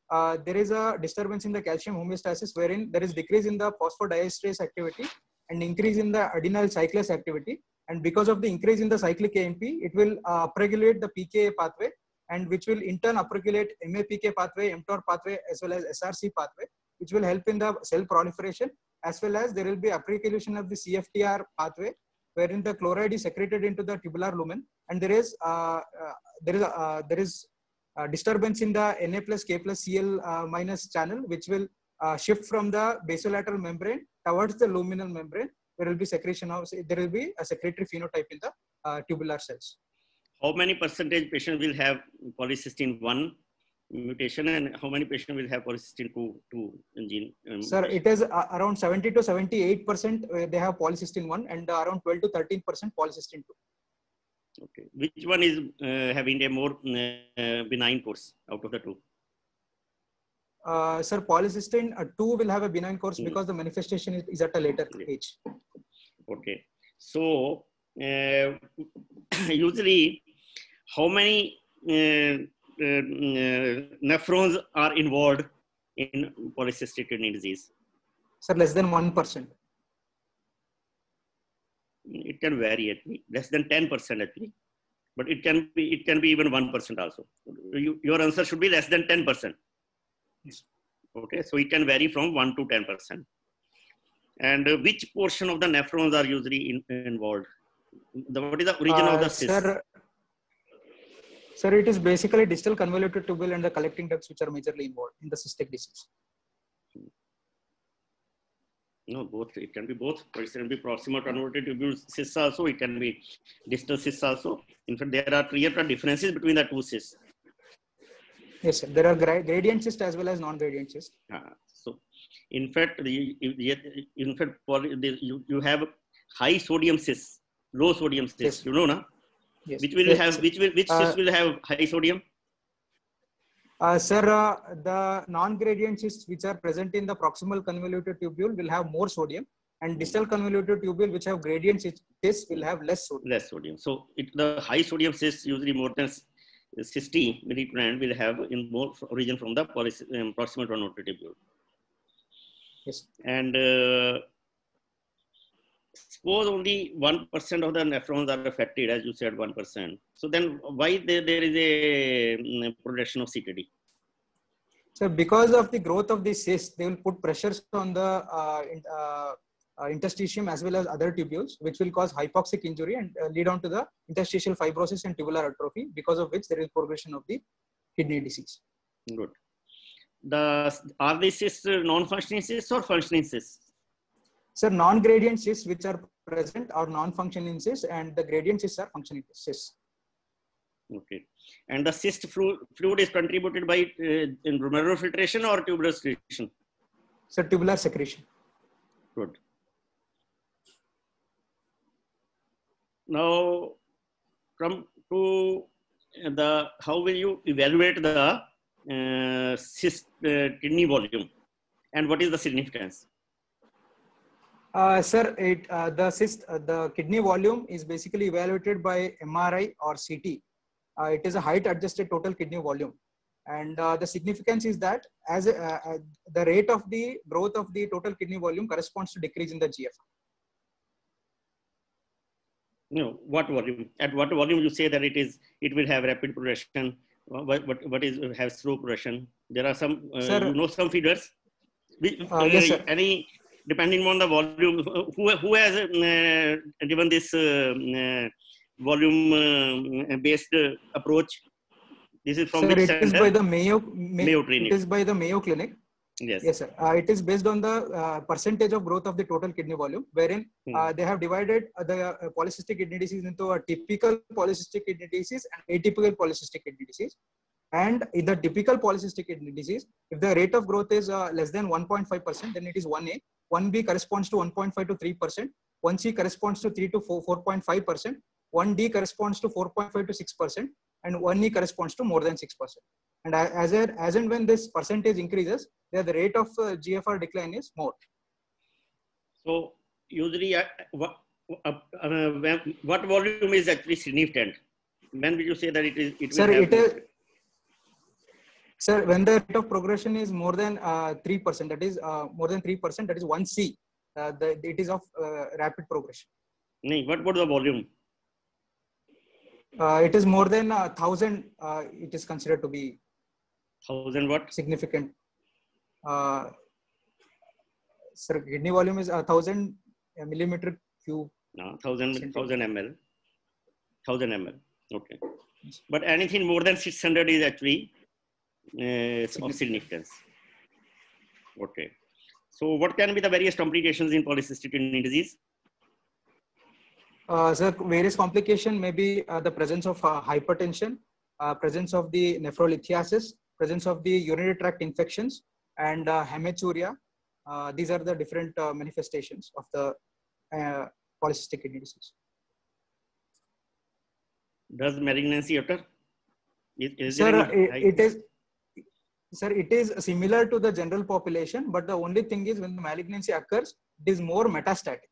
uh, there is a disturbance in the calcium homeostasis wherein there is decrease in the phosphodiesterase activity and increase in the adenyl cyclase activity. And because of the increase in the cyclic A M P, it will uh, upregulate the P K A pathway, and which will in turn upregulate M A P K pathway, mTOR pathway, as well as S R C pathway, which will help in the cell proliferation, as well as there will be upregulation of the C F T R pathway, wherein the chloride is secreted into the tubular lumen, and there is uh, uh, there is uh, there is uh, disturbance in the Na plus K plus Cl uh, minus channel, which will uh, shift from the basolateral membrane towards the luminal membrane. There will be secretion of there will be a secretory phenotype in the uh, tubular cells. How many percentage patient will have polycystin one mutation, and how many patient will have polycystin two two gene? Um, Sir, it is uh, around seventy to seventy-eight percent they have polycystin one, and uh, around twelve to thirteen percent polycystin two. Okay, which one is uh, having a more uh, benign course out of the two? Uh, sir, polycystin uh, two will have a benign course mm. because the manifestation is, is at a later okay. age. Okay, so uh, usually how many uh, uh, nephrons are involved in polycystic kidney disease? Sir, less than one percent. It can vary actually, less than ten percent actually, but it can be it can be even one percent also. You, your answer should be less than ten percent. Yes. Okay, so it can vary from one to ten percent. And uh, which portion of the nephrons are usually in, involved? The, what is the origin uh, of the cyst? Sir, sir, it is basically distal convoluted tubule and the collecting ducts which are majorly involved in the cystic disease. No, both. It can be both. It can be proximal convoluted tubule cysts also. It can be distal cysts also. In fact, there are clear differences between the two cysts. Yes, sir. There are gradient cysts as well as non-gradient cysts. Uh, so, in fact, the, in fact, you, you have high sodium cysts, low sodium cysts. Yes. You know, na? Yes. Which will yes, have sir. which will which cyst uh, will have high sodium? Uh, sir, uh, the non-gradient cysts which are present in the proximal convoluted tubule will have more sodium, and distal convoluted tubule which have gradient cysts will have less sodium. Less sodium. So, it, the high sodium cysts usually more than sixty milligram will have in more origin from the um, proximal convoluted tubule. Yes. And uh, suppose only one percent of the nephrons are affected, as you said, one percent. So then why there, there is a um, progression of C K D? So because of the growth of the cyst, they will put pressures on the uh, in, uh, uh, interstitium as well as other tubules, which will cause hypoxic injury and uh, lead on to the interstitial fibrosis and tubular atrophy, because of which there is progression of the kidney disease. Good. The, are these cysts non-functioning cysts or functioning cysts? Sir, non-gradient cysts which are present are non-functioning cysts, and the gradient cysts are functioning cysts. Okay. And the cyst fluid, fluid is contributed by uh, in glomerular filtration or tubular secretion? Sir, tubular secretion. Good. Now, come to the, how will you evaluate the uh, cyst uh, kidney volume, and what is the significance? Uh, sir, it, uh, the cyst, uh, the kidney volume is basically evaluated by M R I or C T. Uh, it is a height adjusted total kidney volume. And uh, the significance is that as a, uh, the rate of the growth of the total kidney volume corresponds to decrease in the G F R. No, what volume? At what volume you say that it is, it will have rapid progression? What, what, what is have slow progression? There are some, uh, sir, you know, some figures. Which, uh, yes, sir. Any, depending on the volume, who, who has uh, given this uh, uh, volume uh, based uh, approach? This is from sir, which it center? is by the Mayo, May, Mayo Clinic. It is by the Mayo Clinic. Yes. Yes, sir. Uh, it is based on the uh, percentage of growth of the total kidney volume, wherein hmm. uh, they have divided uh, the uh, polycystic kidney disease into a typical polycystic kidney disease and atypical polycystic kidney disease. And in the typical polycystic kidney disease, if the rate of growth is uh, less than one point five percent, then it is one A. one B corresponds to one point five to three percent. one C corresponds to three to four point five percent. one D corresponds to four point five to six percent. And one E corresponds to more than six percent. And as, a, as and when this percentage increases, the rate of uh, G F R decline is more. So usually, uh, what, uh, uh, what volume is actually significant? When will you say that it is? It will Sir, have it is. Sir, when the rate of progression is more than uh, three percent, that is uh, more than three percent, that is one C, uh, the, it is of uh, rapid progression. No, what about the volume? Uh, it is more than a thousand, uh, it is considered to be Thousand what? significant. Uh, sir, kidney volume is a thousand millimeter cube. No, thousand thousand ml. Thousand ml. Okay. But anything more than six hundred is actually uh, of significance. Okay. So, what can be the various complications in polycystic kidney disease? Uh, sir, various complication may be uh, the presence of uh, hypertension, uh, presence of the nephrolithiasis, presence of the urinary tract infections, and uh, hematuria. Uh, these are the different uh, manifestations of the uh, polycystic kidney disease. Does malignancy occur? Is, is Sir, there any it, it is sir, it is similar to the general population, but the only thing is when the malignancy occurs, it is more metastatic.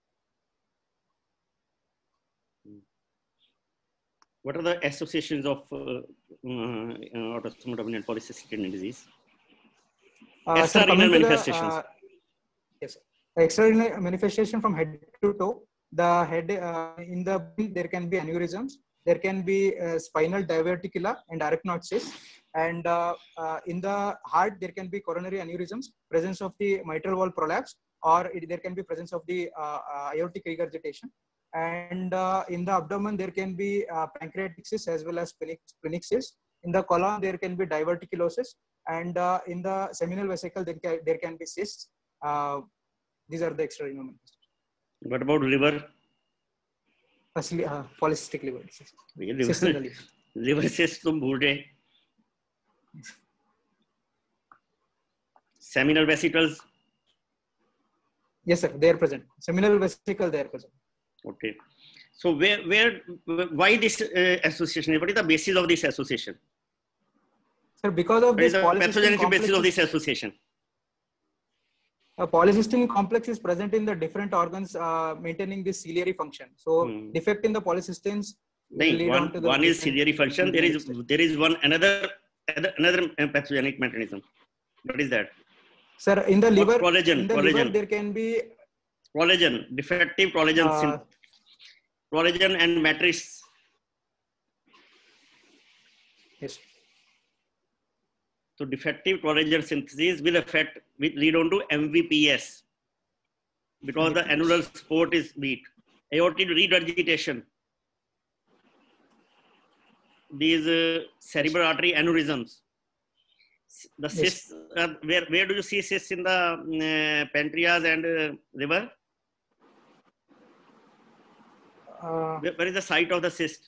What are the associations of uh, uh, autosomal dominant polycystic kidney disease? Uh, sir, Extrarenal coming to the, manifestations. uh, yes, extrarenal manifestation from head to toe. The head uh, in the brain, there can be aneurysms, there can be uh, spinal diverticula and arachnoid cysts, and uh, uh, in the heart there can be coronary aneurysms, presence of the mitral valve prolapse, or it, there can be presence of the uh, uh, aortic regurgitation. And uh, in the abdomen there can be uh, pancreatic cysts as well as splenic, splenic cysts. In the colon there can be diverticulosis, and uh, in the seminal vesicle there can, there can be cysts. Uh, these are the extrarenal manifestations. What about liver? Firstly, uh, polycystic liver disease. Liver, Cysts in the liver. liver cyst तुम भूल गए. Seminal vesicles. Yes, sir. They are present. Seminal vesicle, they are present. Okay. So where, where, why this uh, association? What is the basis of this association? Sir, because of What is this the polycystic pathogenic complex, basis of this association? a polycystic complex is present in the different organs uh, maintaining this ciliary function. So Hmm. defect in the polycystins will No, lead one, on to the one is different ciliary function. There is there is one another another, another pathogenic mechanism. What is that? Sir, in the liver, collagen, in the collagen. liver there can be Collagen, defective collagen, Uh, syn- collagen and matrix. yes. So defective collagen synthesis will affect, will lead on to M V P S because the annular support is weak. Aortic regurgitation. These uh, cerebral artery aneurysms. The Yes. cysts, uh, where, where do you see cysts in the uh, pancreas and uh, liver? Uh, Where, where is the site of the cyst?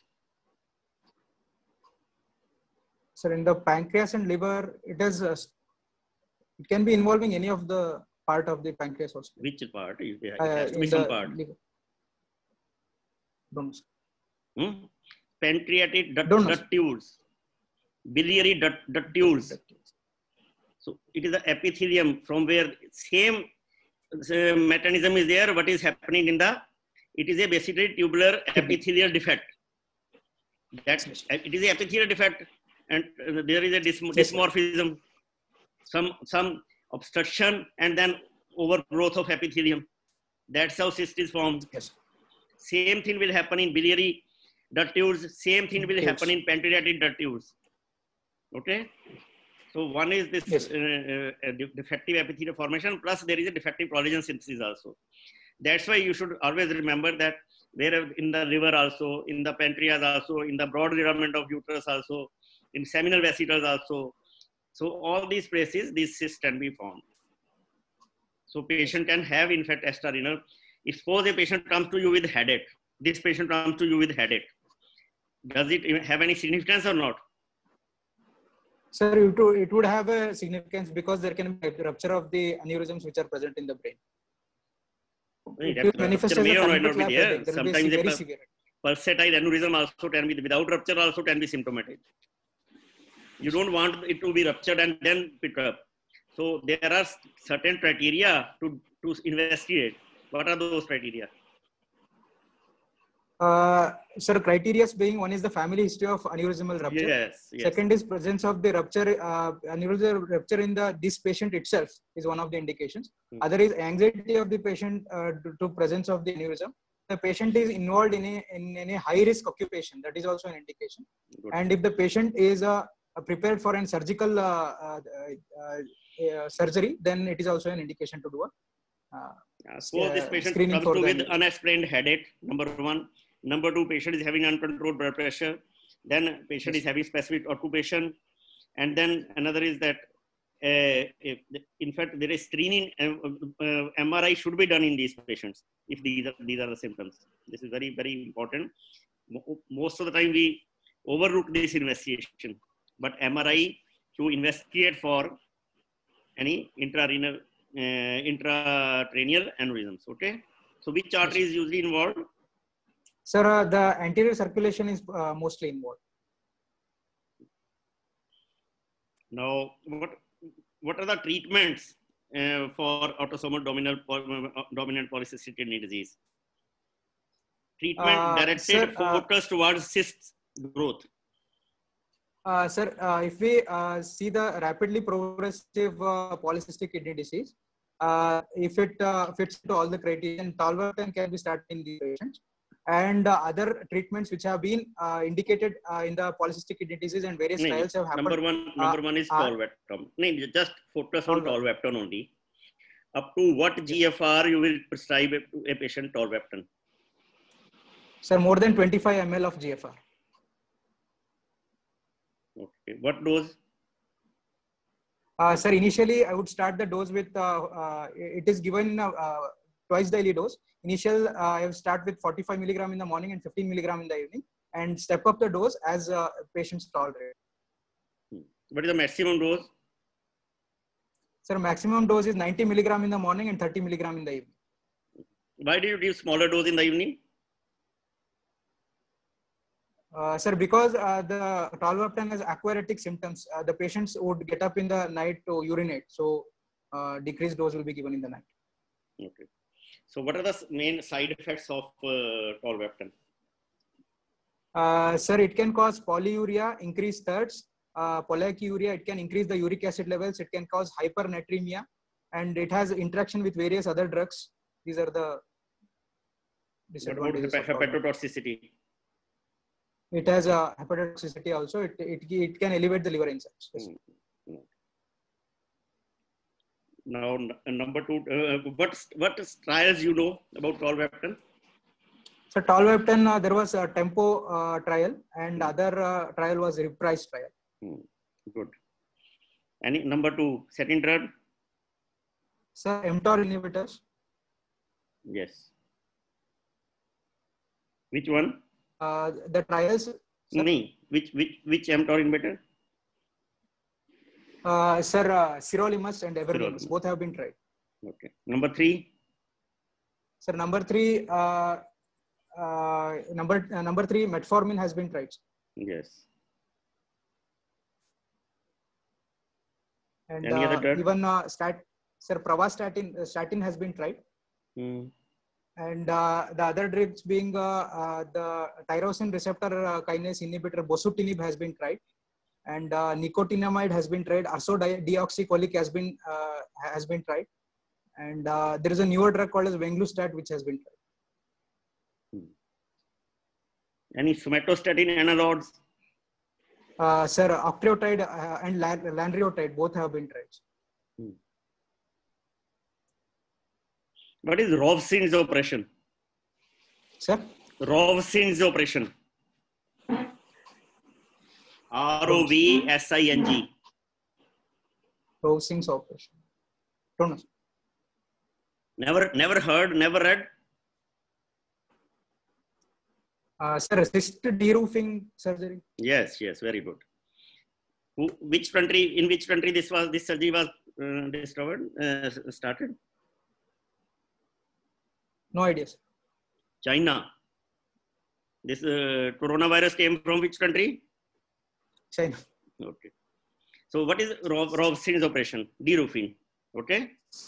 sir, in the pancreas and liver, it is uh, it can be involving any of the part of the pancreas also. Which part? It Uh, has to in be some the part. liver. Don't know, sir. Hmm? Pancreatic duct, Don't know, duct tubes, biliary duct, duct tubes. So it is the epithelium from where same uh, mechanism is there. What is happening in the? It is a basically tubular epithelial defect. That it is a epithelial defect, and uh, there is a dys- Yes, sir. dysmorphism, some some obstruction, and then overgrowth of epithelium. That's how cyst is formed. Yes. Same thing will happen in biliary duct tubes. Same thing will Tubes. happen in pancreatic duct tubes. Okay. So one is this Yes. uh, uh, defective epithelial formation, plus there is a defective collagen synthesis also. That's why you should always remember that where in the liver also, in the pancreas also, in the broad ligament of uterus also, in seminal vesicles also. So all these places, these cysts can be formed. So patient can have in fact extrarenal. If suppose a patient comes to you with headache, this patient comes to you with headache. Does it have any significance or not? Sir, it would, it would have a significance because there can be a rupture of the aneurysms which are present in the brain. It will manifest as May a or may not be thunderclap there. headache. There will be a Sometimes a very per- severe. pulsatile aneurysm also can be, without rupture also can be symptomatic. You don't want it to be ruptured and then pick up. So there are certain criteria to, to investigate. What are those criteria? Uh, sir, criteria being one is the family history of aneurysmal rupture. Yes, yes. Second is presence of the rupture, uh, aneurysmal rupture in the this patient itself is one of the indications. Hmm. Other is anxiety of the patient uh, to, to presence of the aneurysm. The patient is involved in a in, in a high risk occupation, that is also an indication. Good. And if the patient is uh, prepared for a surgical uh, uh, uh, uh, surgery, then it is also an indication to do a uh, Uh, suppose this uh, patient screening comes for to the with aneurysm. unexplained headache, number one. Number two, patient is having uncontrolled blood pressure. Then patient Yes. is having specific occupation. And then another is that, uh, if, in fact, there is screening, uh, uh, M R I should be done in these patients if these are, these are the symptoms. This is very, very important. Mo- Most of the time we overlook this investigation, but M R I to investigate for any intrarenal, uh, intracranial aneurysms. Okay. So which artery is usually involved? Sir, uh, the anterior circulation is uh, mostly involved. Now, what what are the treatments uh, for autosomal dominant uh, dominant polycystic kidney disease? Treatment Uh, directed sir, uh, focus towards cyst growth. Uh, sir, uh, if we uh, see the rapidly progressive uh, polycystic kidney disease, uh, if it uh, fits to all the criteria, tolvaptan can be started in these patients. And uh, other treatments which have been uh, indicated uh, in the polycystic kidney disease and various No, trials have happened. number one, number one is uh, tolvaptan. No, just focus on Tolvaptan. tolvaptan only. Up to what G F R you will prescribe a, a patient tolvaptan? Sir, more than twenty-five milliliters of G F R. Okay. What dose? Uh, sir, initially I would start the dose with, uh, uh, it is given uh, uh, twice daily dose. Initial, uh, I will start with forty-five milligram in the morning and fifteen milligram in the evening, and step up the dose as uh, patients tolerate. What is the maximum dose? Sir, maximum dose is ninety milligram in the morning and thirty milligram in the evening. Why do you give smaller dose in the evening? Uh, sir, because uh, the tolvaptan has aquaretic symptoms, uh, the patients would get up in the night to urinate. So, uh, decreased dose will be given in the night. Okay. So, what are the main side effects of uh, tolvaptan? Uh, sir, it can cause polyuria, increased thirds, uh, polyuria. It can increase the uric acid levels. It can cause hypernatremia, and it has interaction with various other drugs. These are the disadvantages. What about hepatotoxicity? It has a hepatotoxicity also. It, it, it can elevate the liver enzymes. Yes. Mm. Now, number two, uh, what what trials you know about tolvaptan? So tolvaptan, uh, there was a tempo uh, trial, and mm. other uh, trial was reprise trial. Mm. Good. Any number two, second drug? So mTOR inhibitors. Yes. Which one? Uh, the trials. No, which which which mTOR inhibitor? Uh, sir, uh, sirolimus and everolimus, Sirolimus. both have been tried. Okay. Number three. Sir, number three, uh, uh, number uh, number three, metformin has been tried. Yes. And Any other uh, drug? even uh, stat, sir, pravastatin, uh, statin has been tried. Hmm. And uh, the other drugs being uh, uh, the tyrosine receptor uh, kinase inhibitor bosutinib has been tried, and uh, nicotinamide has been tried. Ursodeoxycholic has been uh, has been tried, and uh, there is a newer drug called as venglustat which has been tried. Hmm. Any somatostatin analogs? Uh, sir, octreotide uh, and lanreotide both have been tried. Hmm. What is Rovsin's operation? Sir? Rovsin's operation. R O V S I N G. Rovsin's operation. Don't know. Never, never heard, never read. Uh, sir, cyst deroofing surgery. Yes, yes, very good. Who, which country? In which country this was? This surgery was uh, discovered, uh, started? No idea, sir. China. This uh, coronavirus came from which country? China. Okay. So what is Rovsin's operation? Deroofing. Okay.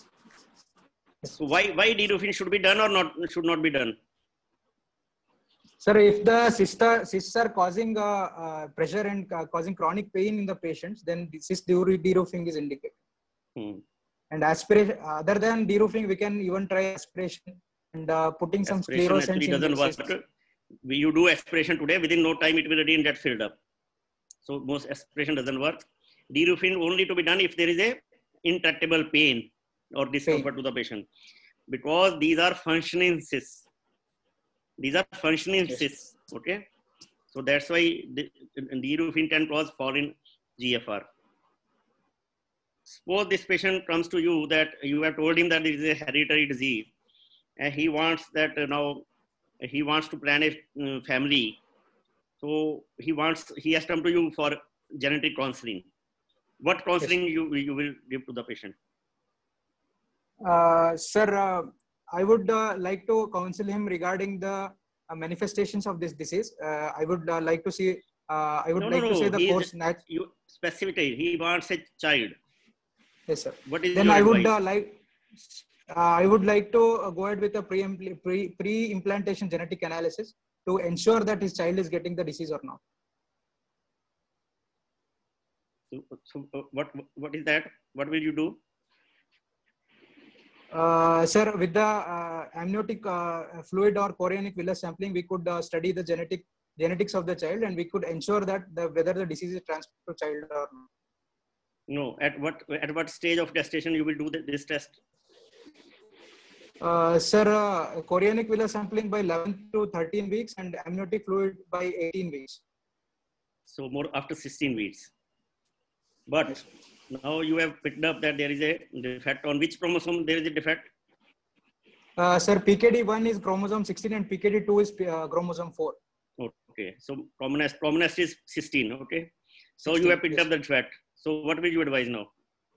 So why why deroofing should be done or not should not be done? Sir, if the sister cysts are causing uh, uh, pressure and uh, causing chronic pain in the patients, then cyst deroofing is indicated. Hmm. And aspiration, other than deroofing, we can even try aspiration and uh, putting some Aspiration actually sclerosants in doesn't the work. cysts. We, you do aspiration today, within no time it will again get filled up. So most aspiration doesn't work. Deroofing only to be done if there is a intractable pain or discomfort Pain. to the patient, because these are functioning cysts. These are functioning Yes. cysts. Okay, so that's why the deroofing can cause fall in G F R. Suppose this patient comes to you that you have told him that this is a hereditary disease, and he wants that uh, now he wants to plan a uh, family. So he wants he has come to you for genetic counseling. What counseling Yes. you you will give to the patient? Uh, sir, uh, I would uh, like to counsel him regarding the uh, manifestations of this disease. Uh, I would uh, like to see. Uh, I would No, no, like to say no. the He is course. Nat- you specifically. He wants a child. yes, sir. What is Then your I would advice? uh, like. Uh, I would like to uh, go ahead with a pre pre pre implantation genetic analysis to ensure that his child is getting the disease or not. So, so uh, what what is that? What will you do? Uh, sir, with the uh, amniotic uh, fluid or chorionic villus sampling, we could uh, study the genetic genetics of the child, and we could ensure that the, whether the disease is transmitted to child or not. No. At what at what stage of gestation you will do the, this test? Uh, sir, uh, chorionic villus sampling by eleven to thirteen weeks and amniotic fluid by eighteen weeks. So more after sixteen weeks. But now you have picked up that there is a defect. On which chromosome there is a defect? Uh, sir, P K D one is chromosome sixteen and P K D two is uh, chromosome four. Okay. So commonest commonest is sixteen. Okay. So you sixteen, have picked yes. up the defect. So what will you advise now?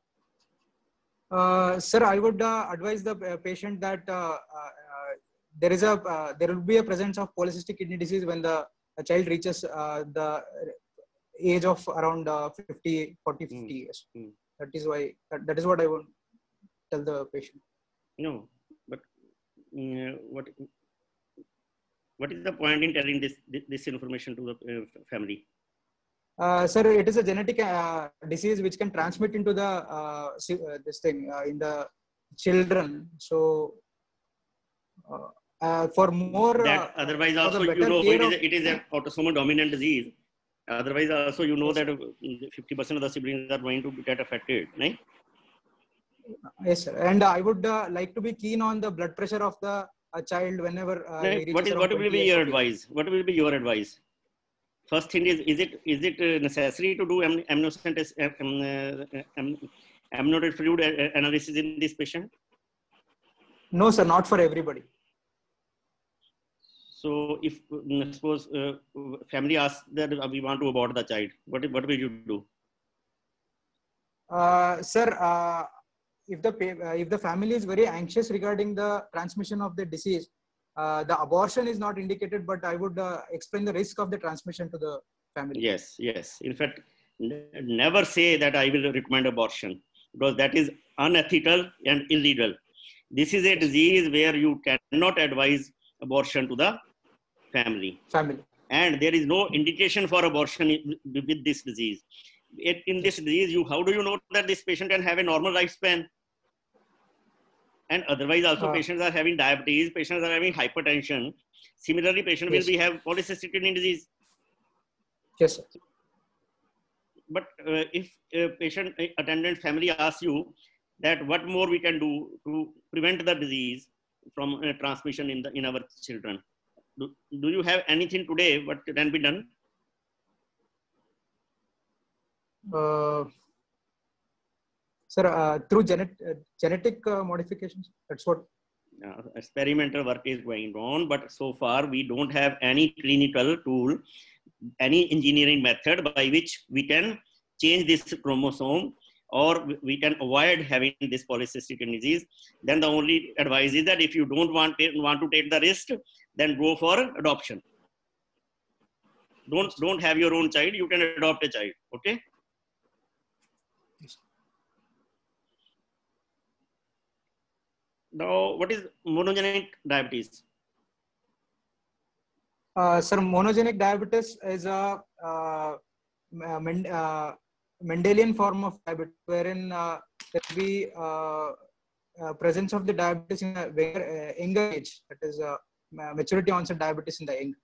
Uh, sir, I would uh, advise the uh, patient that uh, uh, uh, there is a uh, there will be a presence of polycystic kidney disease when the a child reaches uh, the age of around uh, fifty, forty, fifty Mm. years. Mm. That is why that, that is what I would tell the patient. No, but uh, what what is the point in telling this this information to the uh, family? Uh, sir, it is a genetic uh, disease which can transmit into the uh, si- uh, this thing uh, in the children. So, uh, uh, for more That uh, otherwise for also the you better know it care is of a, it is an autosomal dominant disease. Otherwise also you know yes, that fifty percent of the siblings are going to get affected, right? yes, sir. And I would uh, like to be keen on the blood pressure of the uh, child whenever uh, he Right. reaches What is around what will twenty be years your of age. advice? What will be your advice? First thing is, is it is it uh, necessary to do am- amniocentesis, am, uh, am, amniotic fluid a- analysis in this patient? No, sir, not for everybody. So if uh, suppose uh, family asks that uh, we want to abort the child, what what will you do? Uh, sir, uh, if the pa- uh, if the family is very anxious regarding the transmission of the disease, uh, the abortion is not indicated. But I would uh, explain the risk of the transmission to the family. Yes, yes. In fact, n- never say that I will recommend abortion, because that is unethical and illegal. This is a disease where you cannot advise abortion to the family. Family. And there is no indication for abortion in- with this disease. It, in this disease, you how do you know that this patient can have a normal lifespan? And otherwise, also Uh, patients are having diabetes, patients are having hypertension. Similarly, patient yes. will be have polycystic kidney disease. Yes, sir. But uh, if a patient a attendant family asks you that what more we can do to prevent the disease from uh, transmission in the in our children, do, do you have anything today what can be done? Uh, sir, uh, through genet uh, genetic uh, modifications. That's what. Uh, experimental work is going on, but so far we don't have any clinical tool, any engineering method by which we can change this chromosome or we can avoid having this polycystic kidney disease. Then the only advice is that if you don't want, want to take the risk, then go for adoption. Don't, don't have your own child, you can adopt a child, okay? Now, what is monogenic diabetes? Uh, sir, monogenic diabetes is a uh, Men- uh, Mendelian form of diabetes, wherein uh, there will be uh, uh, presence of the diabetes in a very uh, younger age. That is uh, maturity onset diabetes in the young.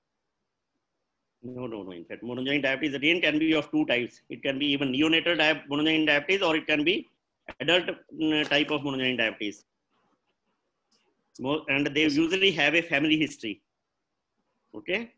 No, no, no. In fact, monogenic diabetes again can be of two types. It can be even neonatal di- monogenic diabetes, or it can be adult uh, type of monogenic diabetes. Mo- and they Yes. usually have a family history. Okay.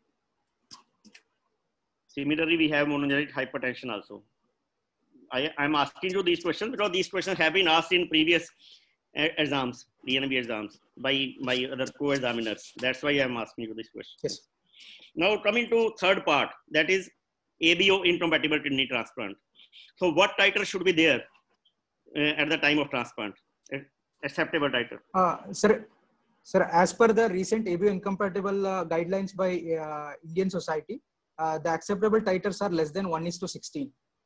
Similarly, we have monogenic hypertension also. I am asking you these questions because these questions have been asked in previous uh, exams, D N B exams, by my other co-examiners. That's why I am asking you this question. Yes. Now coming to third part, that is A B O incompatible kidney transplant. So what titer should be there uh, at the time of transplant? Uh, acceptable titer. Uh, sir, sir, as per the recent A B O incompatible uh, guidelines by uh, Indian Society, uh, the acceptable titers are less than one is to sixteen.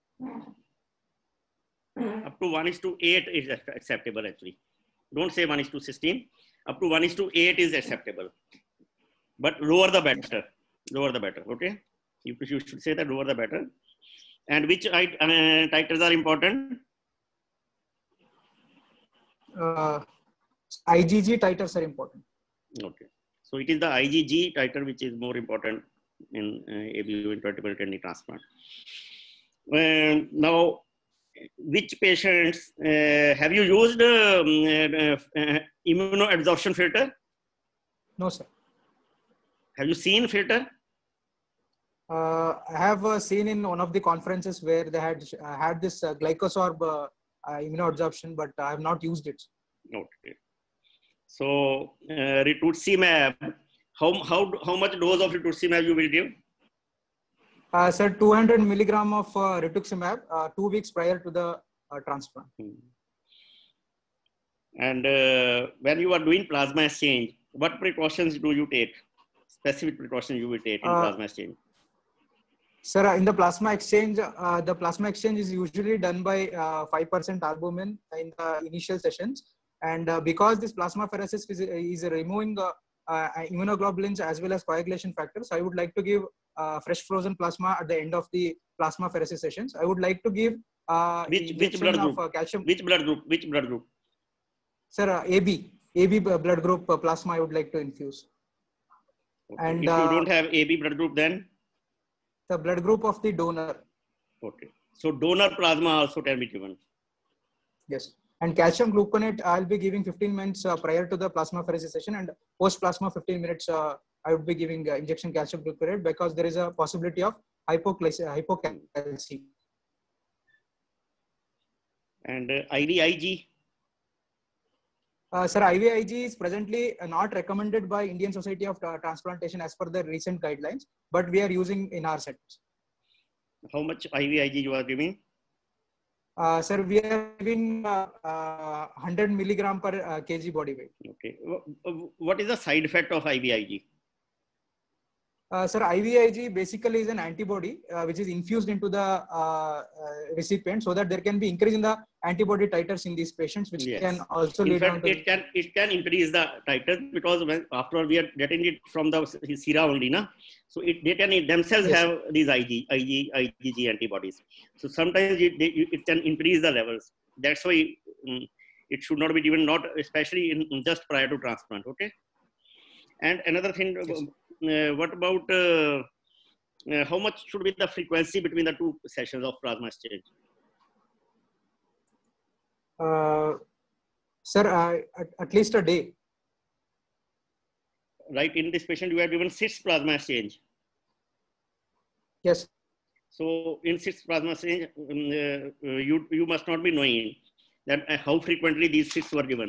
Up to one is to eight is acceptable actually. Don't say one is to sixteen. Up to one is to eight is acceptable. But lower the better. Lower the better. Okay. You, you should say that lower the better. And which uh, titers are important? Uh, I G G titers are important. Okay. So it is the I G G titer which is more important in uh, A B O incompatible kidney transplant. Uh, now, which patients uh, have you used uh, uh, uh, immunoadsorption filter? No, sir. Have you seen filter? Uh, I have uh, seen in one of the conferences where they had uh, had this uh, glycosorb uh, uh, immunoadsorption, but I have not used it. Okay. So uh, rituximab, how how how much dose of rituximab you will give? Uh, sir, two hundred milligram of uh, rituximab uh, two weeks prior to the uh, transplant. Hmm. And uh, when you are doing plasma exchange, what precautions do you take? Specific precautions you will take in Uh, plasma exchange? Sir, in the plasma exchange, uh, the plasma exchange is usually done by uh, five percent albumin in the initial sessions. And uh, because this plasmapheresis is, is removing uh, uh, immunoglobulins as well as coagulation factors, I would like to give uh, fresh frozen plasma at the end of the plasmapheresis sessions. I would like to give uh, Which which blood of group? uh, calcium. Which blood group? Which blood group? Sir, uh, A B, A B blood group uh, plasma I would like to infuse. Okay. And if you uh, don't have A B blood group, then? The blood group of the donor. Okay. So donor plasma also can be given. Yes. And calcium gluconate, I'll be giving fifteen minutes uh, prior to the plasmapheresis session, and post plasma fifteen minutes, uh, I would be giving uh, injection calcium gluconate because there is a possibility of hypocalcemia. And uh, I V I G? Uh, sir, I V I G is presently uh, not recommended by Indian Society of uh, Transplantation as per the recent guidelines, but we are using in our settings. How much I V I G you are giving? Uh, sir, we are giving uh, uh, one hundred milligram per uh, kg body weight. Okay. What is the side effect of I V I G? Uh, sir, I V I G basically is an antibody uh, which is infused into the uh, uh, recipient so that there can be increase in the antibody titers in these patients, which Yes. can also In lead fact, on to it can it can increase the titers because when after all we are getting it from the sera only, na? So it they can themselves Yes. have these I G I G I G G antibodies. So sometimes it they, it can increase the levels. That's why um, it should not be given, not especially in just prior to transplant. Okay. And another thing, Yes. uh, what about uh, uh, how much should be the frequency between the two sessions of plasma exchange? Uh, sir, uh, at, at least a day. Right, in this patient you have given six plasma exchange. Yes. So in six plasma exchange, um, uh, you you must not be knowing that uh, how frequently these six were given.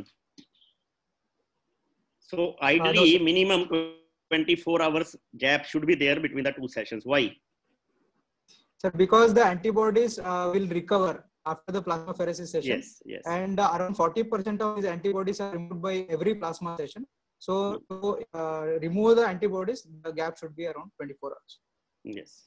So ideally, Uh, no, minimum twenty-four hours gap should be there between the two sessions. Why? Sir, because the antibodies uh, will recover after the plasmapheresis session. Yes, yes. And uh, around forty percent of these antibodies are removed by every plasma session. So to uh, remove the antibodies, the gap should be around twenty-four hours. Yes.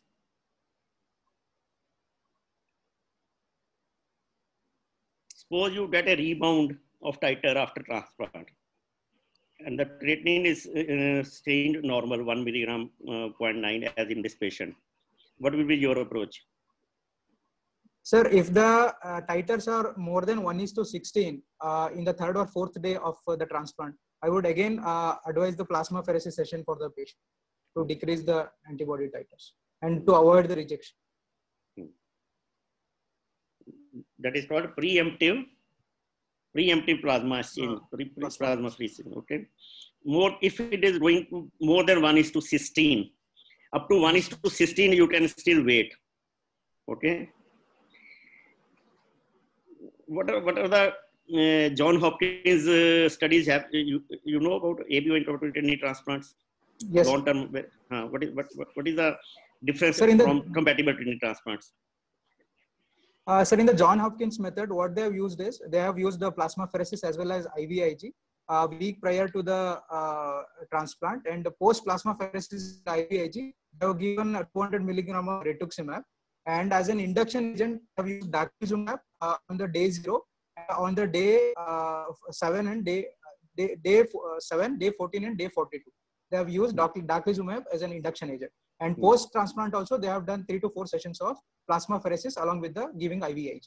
Suppose you get a rebound of titer after transplant. And the creatinine is uh, staying normal, one milligram uh, point nine as in this patient. What will be your approach? Sir, if the uh, titers are more than one is to sixteen uh, in the third or fourth day of uh, the transplant, I would again uh, advise the plasmapheresis session for the patient to decrease the antibody titers and to avoid the rejection. That is called preemptive, preemptive plasma exchange, Uh, pre- pre- plasma plasma freezing. Okay. More if it is going to more than one is to sixteen, up to one is to sixteen, you can still wait. Okay. What are what are the uh, John Hopkins uh, studies have you you know about A B O incorporated kidney transplants? Yes. Long term. Uh, what is what, what what is the difference Sir, in the- from compatible kidney transplants? Uh, sir, in the John Hopkins method, what they have used is they have used the plasmapheresis as well as I V I G a week prior to the uh, transplant, and post plasmapheresis I V I G they have given two hundred milligram of rituximab, and as an induction agent they have used daclizumab uh, on the day zero, uh, on the day uh, seven and day day, day uh, seven, day fourteen and day forty-two. They have used dac- daclizumab as an induction agent. And post transplant also they have done three to four sessions of plasmapheresis along with the giving I V I G.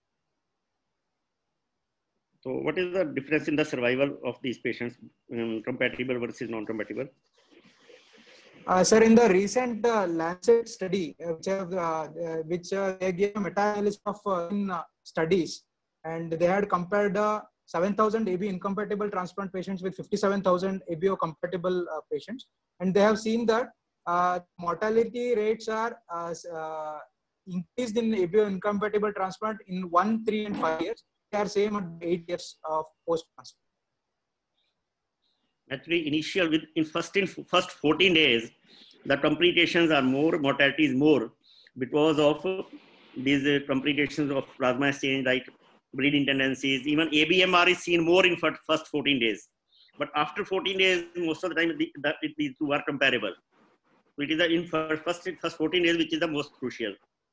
So, what is the difference in the survival of these patients, um, compatible versus non-compatible? Uh, sir, in the recent uh, Lancet study, uh, which have uh, uh, which uh, they gave a meta-analysis of uh, in, uh, studies, and they had compared uh, seven thousand A B incompatible transplant patients with fifty-seven thousand A B O compatible uh, patients, and they have seen that uh, mortality rates are uh, uh, increased in A B O incompatible transplant in one, three, and five years. They are same at eight years of post-transplant. Actually, initial with in first in first fourteen days, the complications are more, mortality is more because of uh, these uh, complications of plasma exchange like bleeding tendencies. Even A B M R is seen more in fir- first fourteen days. But after fourteen days, most of the time, the, the, it, these two are comparable. So it is the in first, first, first fourteen days which is the most crucial.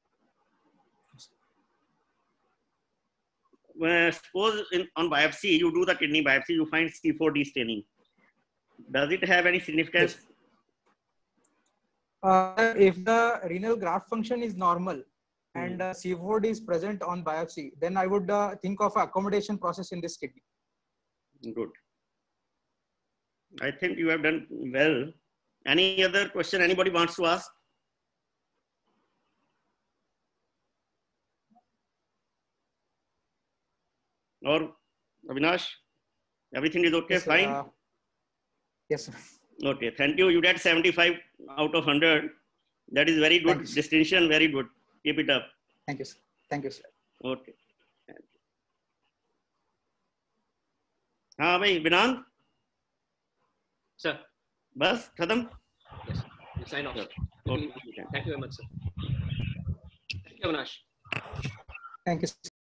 Well, suppose in, on biopsy, you do the kidney biopsy, you find C four D staining. Does it have any significance? Yes. Uh, if the renal graft function is normal and uh, C four D is present on biopsy, then I would uh, think of accommodation process in this kidney. Good. I think you have done well. Any other question anybody wants to ask? Or Avinash, everything is okay, Yes, sir. fine? Uh, yes, sir. Okay, thank you. You did seventy-five out of one hundred. That is very good Thank you, sir. distinction, very good. Keep it up. Thank you, sir. Thank you, sir. Okay. हाँ भाई विनान Sir, बस खत्म yes, we'll sign off. Okay. Thank you very much, sir. Thank you, Avinash. Thank you, sir.